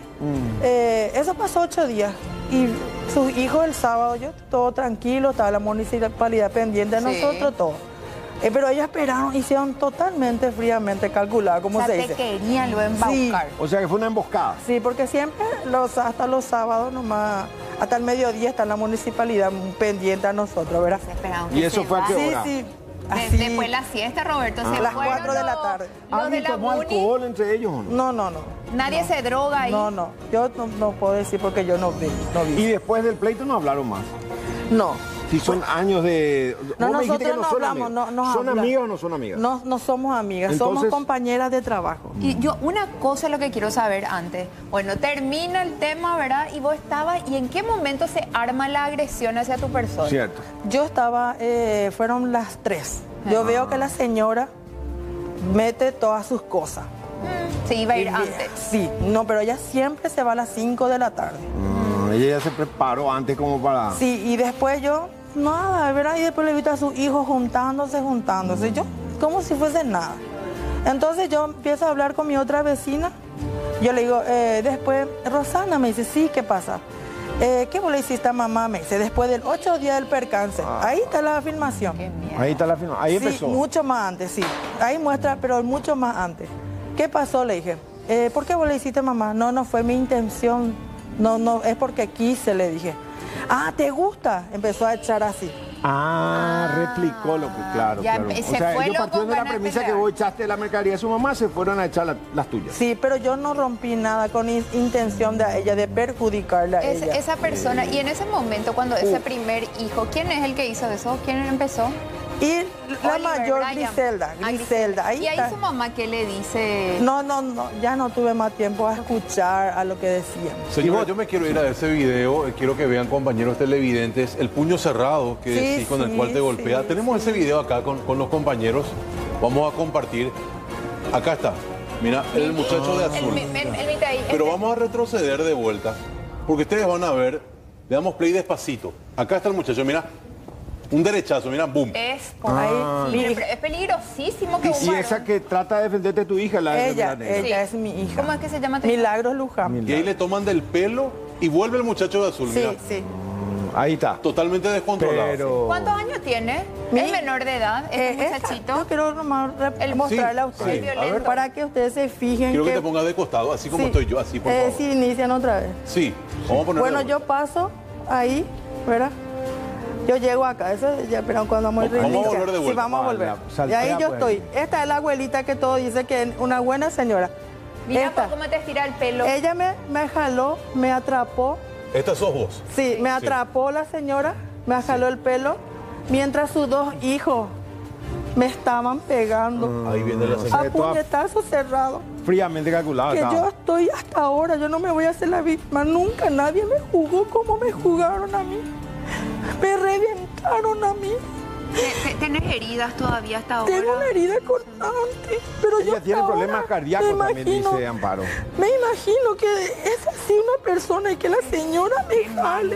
[SPEAKER 14] eso pasó 8 días. Y sus hijos el sábado, yo todo tranquilo, estaba la municipalidad pendiente de nosotros, todo. Pero ellas esperaron, hicieron totalmente fríamente calculado, como se dice.
[SPEAKER 13] Te querían luego embaucar.
[SPEAKER 1] Sí. O sea que fue una emboscada.
[SPEAKER 14] Sí, porque siempre, hasta los sábados nomás, hasta el mediodía está la municipalidad pendiente a nosotros, ¿verdad?
[SPEAKER 1] ¿Y eso fue a qué hora?
[SPEAKER 14] Sí.
[SPEAKER 13] Así. Después las siestas, Roberto, se
[SPEAKER 14] a las 4 de la tarde.
[SPEAKER 1] ¿Alguien tomó alcohol entre ellos o
[SPEAKER 14] no? No.
[SPEAKER 13] ¿Nadie se droga ahí?
[SPEAKER 14] No. Yo no puedo decir porque yo no vi.
[SPEAKER 1] ¿Y después del pleito no hablaron más?
[SPEAKER 14] No.
[SPEAKER 1] Si son años de...
[SPEAKER 14] No, nosotros no hablamos.
[SPEAKER 1] ¿Son amigas o no son amigas?
[SPEAKER 14] No somos amigas, entonces, somos compañeras de trabajo.
[SPEAKER 13] Y yo, una cosa es lo que quiero saber antes. Bueno, termina el tema, ¿verdad? Y vos estabas... ¿Y en qué momento se arma la agresión hacia tu persona?
[SPEAKER 1] Cierto.
[SPEAKER 14] Yo estaba... fueron las 3. Yo veo que la señora mete todas sus cosas.
[SPEAKER 13] Se iba a ir antes.
[SPEAKER 14] Sí, no, pero ella siempre se va a las 5 de la tarde.
[SPEAKER 1] Ella ya se preparó antes como para...
[SPEAKER 14] Sí, y después yo... Nada, ¿verdad? Y después le he visto a sus hijos juntándose. Yo, como si fuese nada. Entonces yo empiezo a hablar con mi otra vecina. Yo le digo, después, Rosana me dice, sí, ¿qué pasa? ¿Qué vos le hiciste a mamá? Me dice, después del 8 días del percance. Ahí está la afirmación.
[SPEAKER 1] Ahí está la afirmación. Ahí empezó.
[SPEAKER 14] Sí, mucho más antes, sí. Ahí muestra, pero mucho más antes. ¿Qué pasó? Le dije, ¿por qué vos le hiciste a mamá? No fue mi intención. No, es porque quise, le dije. Ah, ¿te gusta? Empezó a echar así.
[SPEAKER 1] Replicó lo que, claro.
[SPEAKER 13] Ya
[SPEAKER 1] claro.
[SPEAKER 13] se fue
[SPEAKER 1] ellos partieron de la premisa que vos echaste la mercadería de su mamá, se fueron a echar las tuyas.
[SPEAKER 14] Sí, pero yo no rompí nada con intención de ella, de perjudicarla a ella.
[SPEAKER 13] Esa persona, y en ese momento, cuando ese primer hijo, ¿quién es el que hizo eso? ¿Quién empezó?
[SPEAKER 14] Y la mayor, Griselda.
[SPEAKER 13] ¿Y ahí su mamá qué le dice?
[SPEAKER 14] No, ya no tuve más tiempo a escuchar a lo que decían.
[SPEAKER 8] Señora, yo me quiero ir a ese video, quiero que vean, compañeros televidentes, el puño cerrado que decís, con el cual te golpea. Tenemos ese video acá con los compañeros, vamos a compartir. Acá está, mira, el muchacho de azul. Pero vamos a retroceder de vuelta, porque ustedes van a ver, le damos play despacito. Acá está el muchacho, mira. Un derechazo, mira, boom.
[SPEAKER 13] Es peligrosísimo que
[SPEAKER 1] Y esa que trata de defenderte de tu hija,
[SPEAKER 14] ella es mi hija.
[SPEAKER 13] ¿Cómo es que se llama?
[SPEAKER 14] Milagros Luján.
[SPEAKER 8] Y ahí le toman del pelo y vuelve el muchacho de azul, mira.
[SPEAKER 14] Sí.
[SPEAKER 1] Ahí está.
[SPEAKER 8] Totalmente descontrolado.
[SPEAKER 1] Pero...
[SPEAKER 13] ¿Cuántos años tiene? ¿Es menor de edad este muchachito?
[SPEAKER 14] Yo quiero nomás mostrarle a ustedes,
[SPEAKER 8] a ver.
[SPEAKER 14] para que ustedes se fijen.
[SPEAKER 8] Quiero que te pongas de costado, así como estoy yo, así por favor.
[SPEAKER 14] Si inician otra vez.
[SPEAKER 8] Sí, vamos a poner.
[SPEAKER 14] Bueno, yo paso ahí, ¿verdad? Yo llego acá, eso ya, pero cuando vamos a
[SPEAKER 8] volver de vuelta.
[SPEAKER 14] Sí, vamos a volver. Y ahí yo estoy. Esta es la abuelita que todo dice que es una buena señora.
[SPEAKER 13] Mira cómo te estira el pelo.
[SPEAKER 14] Ella me jaló, me atrapó.
[SPEAKER 8] ¿Esta sos vos?
[SPEAKER 14] Sí, me atrapó la señora, me jaló el pelo, mientras sus dos hijos me estaban pegando.
[SPEAKER 8] Ahí viene la señora.
[SPEAKER 14] A puñetazo cerrado.
[SPEAKER 1] Fríamente calculado.
[SPEAKER 14] Que yo estoy hasta ahora, yo no me voy a hacer la víctima. Nunca nadie me jugó como me jugaron a mí. Me reventaron a mí.
[SPEAKER 13] ¿Tenés heridas todavía hasta ahora?
[SPEAKER 14] Tengo una herida cortante, pero
[SPEAKER 1] ella tiene problemas cardíacos también, dice Amparo.
[SPEAKER 14] Me imagino que es así una persona y que la señora me jale.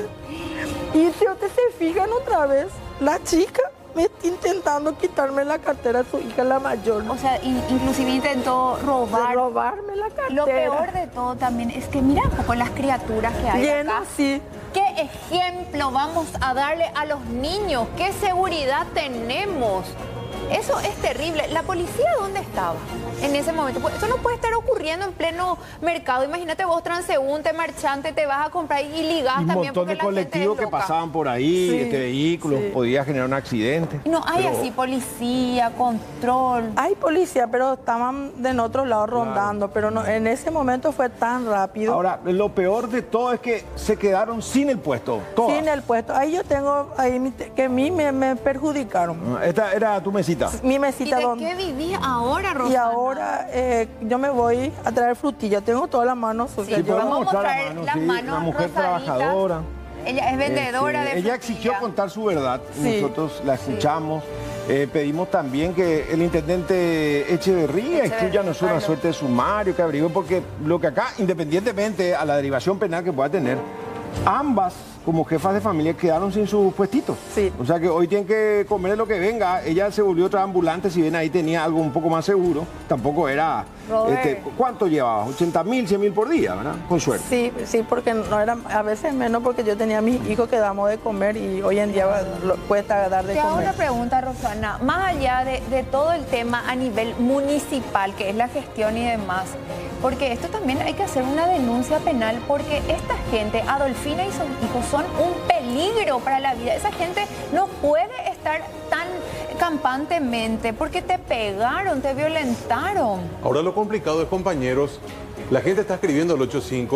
[SPEAKER 14] Y si ustedes se fijan otra vez, la chica me está intentando quitarme la cartera de su hija, la mayor.
[SPEAKER 13] O sea, inclusive intentó
[SPEAKER 14] robarme la cartera.
[SPEAKER 13] Lo peor de todo también es que mira un poco las criaturas que hay acá.
[SPEAKER 14] Sí.
[SPEAKER 13] ¿Qué ejemplo vamos a darle a los niños? ¿Qué seguridad tenemos? Eso es terrible. ¿La policía dónde estaba en ese momento? Pues eso no puede estar ocurriendo en pleno mercado. Imagínate vos, transeúnte, marchante, te vas a comprar y ligás
[SPEAKER 1] un
[SPEAKER 13] también.
[SPEAKER 1] Un montón de colectivos que pasaban por ahí, vehículos, podía generar un accidente.
[SPEAKER 13] No hay así policía, control.
[SPEAKER 14] Hay policía, pero estaban en otro lado rondando, pero no, en ese momento fue tan rápido.
[SPEAKER 1] Ahora, lo peor de todo es que se quedaron sin el puesto, todas.
[SPEAKER 14] Sin el puesto. Ahí yo tengo, que a mí me perjudicaron.
[SPEAKER 1] Esta era tu mesita.
[SPEAKER 14] Mi mesita.
[SPEAKER 13] ¿Y de qué vivís ahora, Rosana?
[SPEAKER 14] Y ahora yo me voy a traer frutilla. Tengo todas las manos sucias.
[SPEAKER 13] Sí, vamos a mostrar las manos,
[SPEAKER 1] una mujer
[SPEAKER 13] rosaditas.
[SPEAKER 1] trabajadora.
[SPEAKER 13] Ella es vendedora de
[SPEAKER 1] Ella
[SPEAKER 13] frutilla.
[SPEAKER 1] exigió contar su verdad. Nosotros la escuchamos. Pedimos también que el intendente Echeverría instruyanos una suerte de sumario, que averigüe, porque lo que acá, independientemente a la derivación penal que pueda tener, ambas como jefas de familia quedaron sin sus puestitos.
[SPEAKER 14] Sí.
[SPEAKER 1] O sea que hoy tienen que comer lo que venga. Ella se volvió otra ambulante, si bien ahí tenía algo un poco más seguro. Tampoco era... ¿Cuánto llevaba? 80.000, 100.000 por día, ¿verdad? Con suerte.
[SPEAKER 14] Sí, porque no era, a veces menos porque yo tenía a mis hijos que damos de comer y hoy en día cuesta dar de
[SPEAKER 13] Te hago
[SPEAKER 14] comer.
[SPEAKER 13] una pregunta, Rosana. Más allá de todo el tema a nivel municipal, que es la gestión y demás, porque esto también hay que hacer una denuncia penal, porque esta gente, Adolfina y sus hijos, son un peligro para la vida. Esa gente no puede estar tan campantemente porque te pegaron, te violentaron.
[SPEAKER 8] Ahora lo complicado es, compañeros, la gente está escribiendo al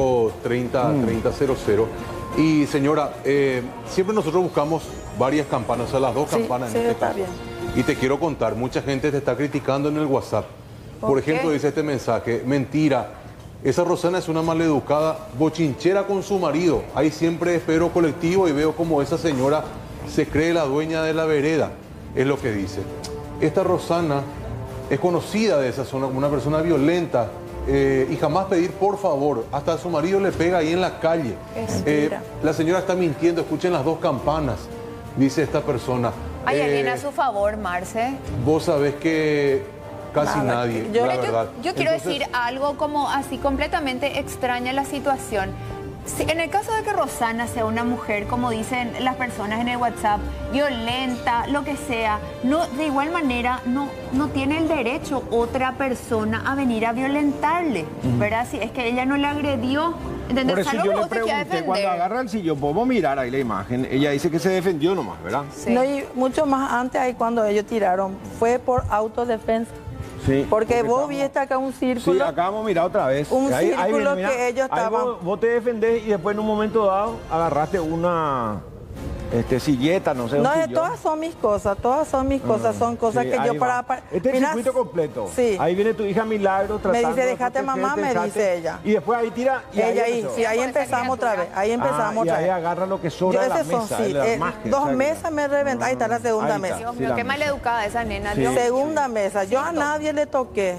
[SPEAKER 8] 8530-3000 y señora, siempre nosotros buscamos varias campanas, o sea, las dos campanas en este caso. Bien. Y te quiero contar, mucha gente te está criticando en el WhatsApp. Por ejemplo, dice este mensaje: mentira, esa Rosana es una maleducada, bochinchera con su marido. Ahí siempre espero colectivo y veo como esa señora se cree la dueña de la vereda. Es lo que dice. Esta Rosana es conocida de esa zona como una persona violenta y jamás pedir por favor. Hasta a su marido le pega ahí en la calle. La señora está mintiendo, escuchen las dos campanas, dice esta persona.
[SPEAKER 13] ¿Hay alguien a su favor, Marce?
[SPEAKER 8] Vos sabés que casi nadie, la verdad.
[SPEAKER 13] Yo quiero decir algo como así completamente extraña la situación. Si, en el caso de que Rosana sea una mujer, como dicen las personas en el WhatsApp, violenta, lo que sea, no, de igual manera no tiene el derecho otra persona a venir a violentarle, ¿verdad? Si es que ella no le agredió. ¿Entendés?
[SPEAKER 1] Por eso yo le pregunté, cuando agarra el sillón, podemos mirar ahí la imagen. Ella dice que se defendió nomás, ¿verdad?
[SPEAKER 14] Sí. No, y mucho más antes ahí cuando ellos tiraron, fue por autodefensa.
[SPEAKER 1] Sí,
[SPEAKER 14] porque vos viste acá un círculo.
[SPEAKER 1] Sí, acá vamos a mirar otra vez.
[SPEAKER 14] Un círculo que ellos estaban.
[SPEAKER 1] Vos te defendés y después en un momento dado agarraste una silleta, no sé.
[SPEAKER 14] No, todas son mis cosas, son cosas que yo para...
[SPEAKER 1] Este es el circuito completo.
[SPEAKER 14] Sí.
[SPEAKER 1] Ahí viene tu hija Milagro tratando.
[SPEAKER 14] Me dice, déjate mamá, me dice ella.
[SPEAKER 1] Y después ahí tira... Y
[SPEAKER 14] ella ahí, sí, ahí empezamos otra vez,
[SPEAKER 1] y ahí agarra lo que sobra de la mesa.
[SPEAKER 14] Dos mesas me reventan, ahí está la segunda mesa.
[SPEAKER 13] Dios mío, qué maleducada esa nena.
[SPEAKER 14] Segunda mesa, yo a nadie le toqué.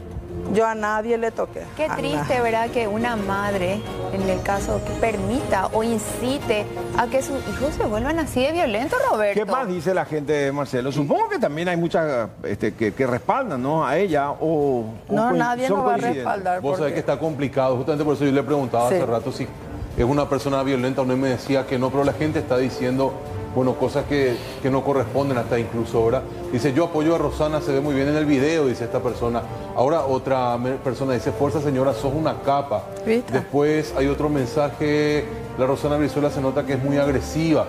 [SPEAKER 13] Qué triste, ¿verdad? Que una madre, en el caso, que permita o incite a que sus hijos se vuelvan así de violentos, Roberto.
[SPEAKER 1] ¿Qué más dice la gente, Marcelo? Supongo que también hay muchas que respaldan, ¿no? A ella
[SPEAKER 14] no, nadie nos va a respaldar.
[SPEAKER 8] Vos sabés que está complicado, justamente por eso yo le preguntaba hace rato si es una persona violenta. Uno me decía que no, pero la gente está diciendo, bueno, cosas que no corresponden hasta incluso ahora. Dice, yo apoyo a Rosana, se ve muy bien en el video, dice esta persona. Ahora otra persona dice, fuerza señora, sos una capa. ¿Viste? Después hay otro mensaje, la Rosana Brizuela se nota que es muy agresiva.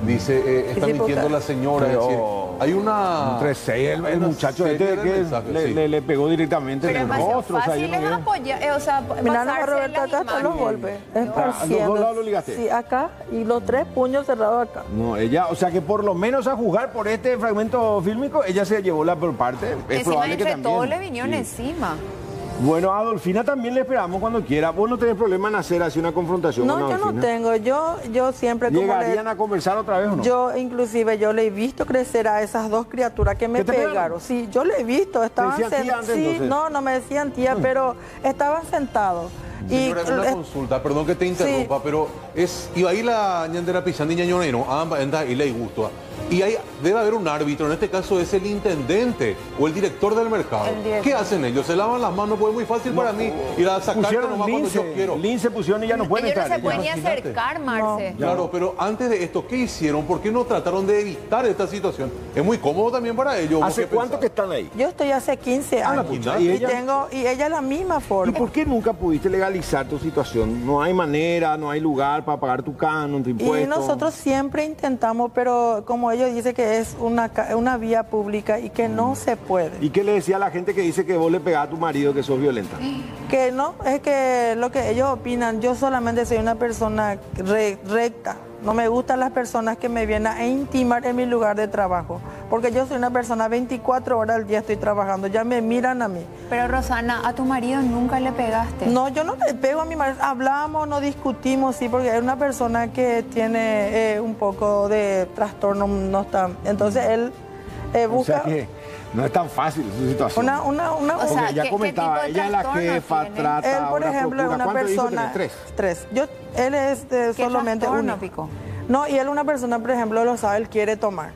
[SPEAKER 8] Dice, está mintiendo la señora.
[SPEAKER 1] Pero,
[SPEAKER 8] es decir, hay una...
[SPEAKER 1] 3-6, el muchacho este que le pegó directamente en el rostro.
[SPEAKER 13] Fácil es apoyar, o sea,
[SPEAKER 14] Mira, Roberta, acá están los golpes. Es
[SPEAKER 1] ¿Los dos lados lo ligaste?
[SPEAKER 14] Sí, acá, y los 3 puños cerrados acá.
[SPEAKER 1] No, ella, o sea que por lo menos a juzgar por este fragmento fílmico, ella se llevó la peor parte. Es probable que también.
[SPEAKER 13] Todo le vinieron encima.
[SPEAKER 1] Bueno, Adolfina también le esperamos cuando quiera. ¿Vos no tenés problema en hacer así una confrontación con
[SPEAKER 14] Adolfina? No, yo no tengo. Yo siempre...
[SPEAKER 1] ¿Llegarían a conversar otra vez o no?
[SPEAKER 14] Yo, inclusive, yo le he visto crecer a esas dos criaturas que me pegaron. Sí, yo le he visto. Estaban
[SPEAKER 1] sentados. Sí,
[SPEAKER 14] no me decían tía, pero estaban sentados.
[SPEAKER 8] Señora, una consulta, perdón que te interrumpa, pero iba ahí la ñandera pisando y ñañonero, y le gusto. Y ahí debe haber un árbitro, en este caso es el intendente o el director del mercado. ¿Qué hacen ellos? Se lavan las manos, pues es muy fácil para mí ir a sacar nomás cuando yo quiero.
[SPEAKER 1] Lince pusieron y ya no pueden
[SPEAKER 13] ellos
[SPEAKER 1] entrar.
[SPEAKER 13] No se pueden ni acercar, Marce.
[SPEAKER 8] No. Claro, pero antes de esto, ¿qué hicieron? ¿Por qué no trataron de evitar esta situación? Es muy cómodo también para ellos.
[SPEAKER 1] ¿Hace cuánto que están ahí?
[SPEAKER 14] Yo estoy hace 15 años. ¿Y ella la misma forma.
[SPEAKER 1] ¿Y por qué nunca pudiste legalizar tu situación? No hay manera, no hay lugar para pagar tu canon, tu impuesto.
[SPEAKER 14] Y nosotros siempre intentamos, pero como ellos dicen que es una vía pública y que no se puede.
[SPEAKER 1] ¿Y qué le decía a la gente que dice que vos le pegás a tu marido, que sos violenta?
[SPEAKER 14] Que no, es que lo que ellos opinan, yo solamente soy una persona recta. No me gustan las personas que me vienen a intimar en mi lugar de trabajo, porque yo soy una persona 24 horas al día estoy trabajando, ya me miran a mí.
[SPEAKER 13] Pero Rosana, ¿a tu marido nunca le pegaste?
[SPEAKER 14] No, yo no le pego a mi marido, hablamos, no discutimos, sí, porque es una persona que tiene un poco de trastorno, no está, entonces él busca...
[SPEAKER 1] O sea que no es tan fácil su situación.
[SPEAKER 14] O
[SPEAKER 1] sea, ella comentaba, ella es la jefa, trata,
[SPEAKER 14] él, por ejemplo, es una persona... Tres. Él es solamente uno. No, y él es una persona, por ejemplo, lo sabe, él quiere tomar.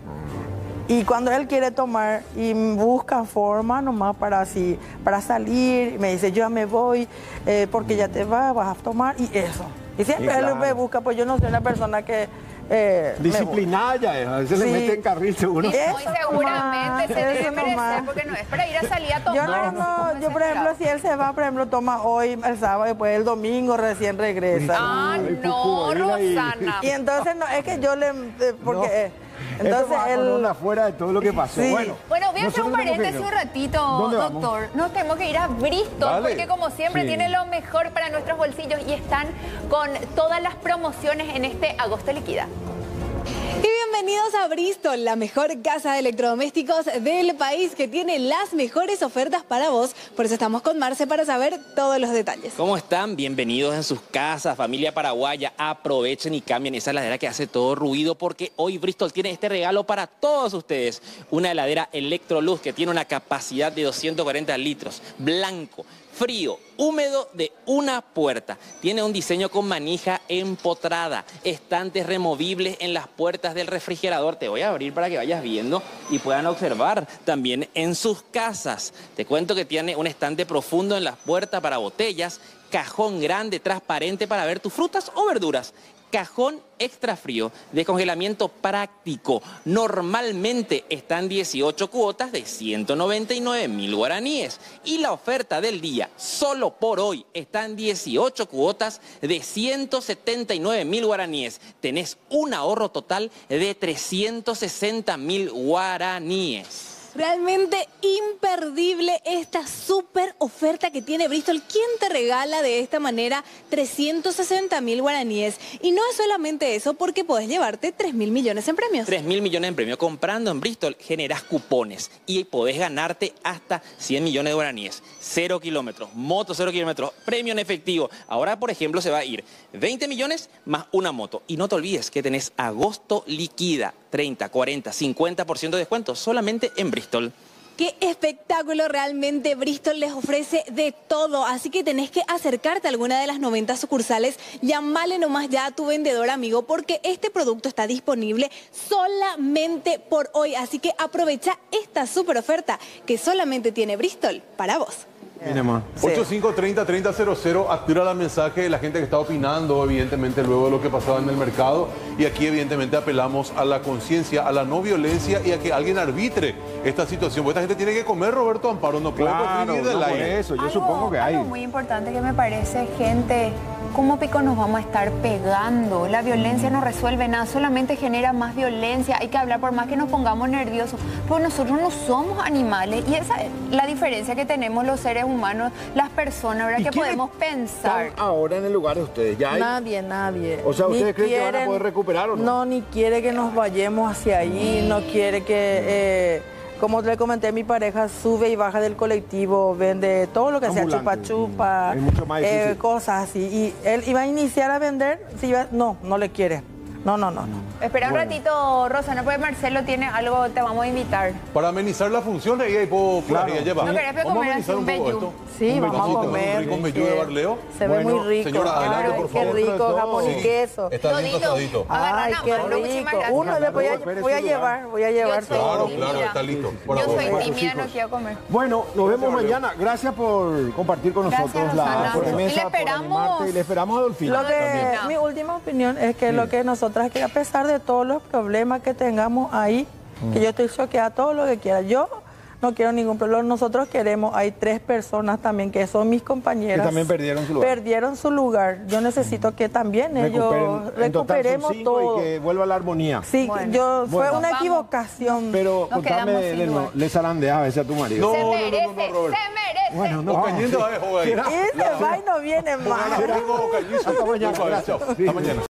[SPEAKER 14] Y cuando él quiere tomar y busca forma nomás para salir, me dice, yo ya me voy, porque ya te vas a tomar, y eso. Y siempre él me busca, pues yo no soy una persona que...
[SPEAKER 1] disciplinada ya es, a veces le mete en carril seguro.
[SPEAKER 13] Muy seguramente se debe merecer, porque no es para ir a salir a tomar.
[SPEAKER 14] Yo por ejemplo, si él se va, por ejemplo, toma hoy, el sábado, después el domingo recién regresa.
[SPEAKER 13] Ah, no, Rosana.
[SPEAKER 14] Y entonces no, es que yo le... porque...
[SPEAKER 1] Entonces él afuera de todo lo que pasó.
[SPEAKER 14] Sí.
[SPEAKER 1] Bueno,
[SPEAKER 13] voy a hacer un paréntesis un ratito, doctor. Nos tenemos que ir a Bristol, porque como siempre tiene lo mejor para nuestros bolsillos y están con todas las promociones en este agosto liquida.
[SPEAKER 16] Y bienvenidos a Bristol, la mejor casa de electrodomésticos del país que tiene las mejores ofertas para vos. Por eso estamos con Marce para saber todos los detalles.
[SPEAKER 17] ¿Cómo están? Bienvenidos en sus casas, familia paraguaya. Aprovechen y cambien esa heladera que hace todo ruido, porque hoy Bristol tiene este regalo para todos ustedes. Una heladera Electrolux que tiene una capacidad de 240 litros, blanco, frío, húmedo de una puerta. Tiene un diseño con manija empotrada, estantes removibles en las puertas del refrigerador. Te voy a abrir para que vayas viendo y puedan observar también en sus casas. Te cuento que tiene un estante profundo en las puertas para botellas, cajón grande, transparente para ver tus frutas o verduras. Cajón extra frío, descongelamiento práctico. Normalmente están 18 cuotas de 199.000 guaraníes. Y la oferta del día, solo por hoy, están 18 cuotas de 179.000 guaraníes. Tenés un ahorro total de 360.000 guaraníes.
[SPEAKER 16] Realmente imperdible esta súper oferta que tiene Bristol. ¿Quién te regala de esta manera 360.000 guaraníes? Y no es solamente eso, porque podés llevarte 3.000 millones en premios.
[SPEAKER 17] 3.000 millones en premios. Comprando en Bristol generás cupones y podés ganarte hasta 100 millones de guaraníes. 0 kilómetros, moto 0 kilómetros, premio en efectivo. Ahora, por ejemplo, se va a ir 20 millones más una moto. Y no te olvides que tenés agosto liquida. 30, 40, 50% de descuento solamente en Bristol.
[SPEAKER 16] ¡Qué espectáculo! Realmente Bristol les ofrece de todo, así que tenés que acercarte a alguna de las 90 sucursales. Llamale nomás ya a tu vendedor amigo, porque este producto está disponible solamente por hoy. Así que aprovecha esta súper oferta que solamente tiene Bristol para vos.
[SPEAKER 1] Mire más.
[SPEAKER 8] 8530-3000, activa el mensaje de la gente que está opinando, evidentemente, luego de lo que pasaba en el mercado. Y aquí, evidentemente, apelamos a la conciencia, a la no violencia y a que alguien arbitre esta situación. Porque esta gente tiene que comer, Roberto Amparo, no puede vivir del aire.
[SPEAKER 1] Eso, yo supongo que hay.
[SPEAKER 13] Algo muy importante que me parece, gente, ¿cómo pico nos vamos a estar pegando? La violencia no resuelve nada, solamente genera más violencia. Hay que hablar por más que nos pongamos nerviosos. Pero nosotros no somos animales y esa es la diferencia que tenemos los seres humanos, las personas, ¿verdad? Que podemos pensar.
[SPEAKER 1] Ahora en el lugar de ustedes, ¿ya hay?
[SPEAKER 11] Nadie.
[SPEAKER 1] O sea, ¿ustedes creen que van a poder recuperar o no?
[SPEAKER 11] No, ni quiere que nos vayamos hacia ahí, no quiere que... como le comenté, mi pareja sube y baja del colectivo, vende todo lo que sea, chupa-chupa, cosas así. Y él iba a iniciar a vender, no le quiere. No.
[SPEAKER 13] Espera un ratito, Rosana, porque Marcelo tiene algo, te vamos a invitar.
[SPEAKER 8] Para amenizar la función, ahí hay poco.
[SPEAKER 13] Claro. ¿No querés comer así un vellú?
[SPEAKER 11] Sí, vamos a comer.
[SPEAKER 8] ¿Un vellú de Barleo?
[SPEAKER 11] Se ve muy rico.
[SPEAKER 8] Señora, adelante, por favor.
[SPEAKER 11] Qué rico, jamón y queso.
[SPEAKER 8] Está bien tostadito.
[SPEAKER 11] Ay, qué rico. Uno le voy a llevar todo.
[SPEAKER 8] Claro, está listo.
[SPEAKER 13] Yo soy tímida, no quiero comer.
[SPEAKER 1] Bueno, nos vemos mañana. Gracias por compartir con nosotros la sobremesa. Y le esperamos a Adolfina.
[SPEAKER 11] Mi última opinión es que lo que nosotras, que a pesar de todos los problemas que tengamos ahí, que yo estoy choqueada, todo lo que quiera, yo no quiero ningún problema. Nosotros queremos, hay 3 personas también que son mis compañeras.
[SPEAKER 1] Que también perdieron su lugar.
[SPEAKER 11] Perdieron su lugar. Yo necesito que también ellos recuperemos todo.
[SPEAKER 1] Y que vuelva la armonía.
[SPEAKER 11] Sí, fue una equivocación.
[SPEAKER 1] Pero contame, le zarandeas a veces a tu marido.
[SPEAKER 13] Se merece.
[SPEAKER 1] Bueno, no.
[SPEAKER 11] Ese va y no viene más.
[SPEAKER 1] Hasta mañana. Gracias. Hasta mañana.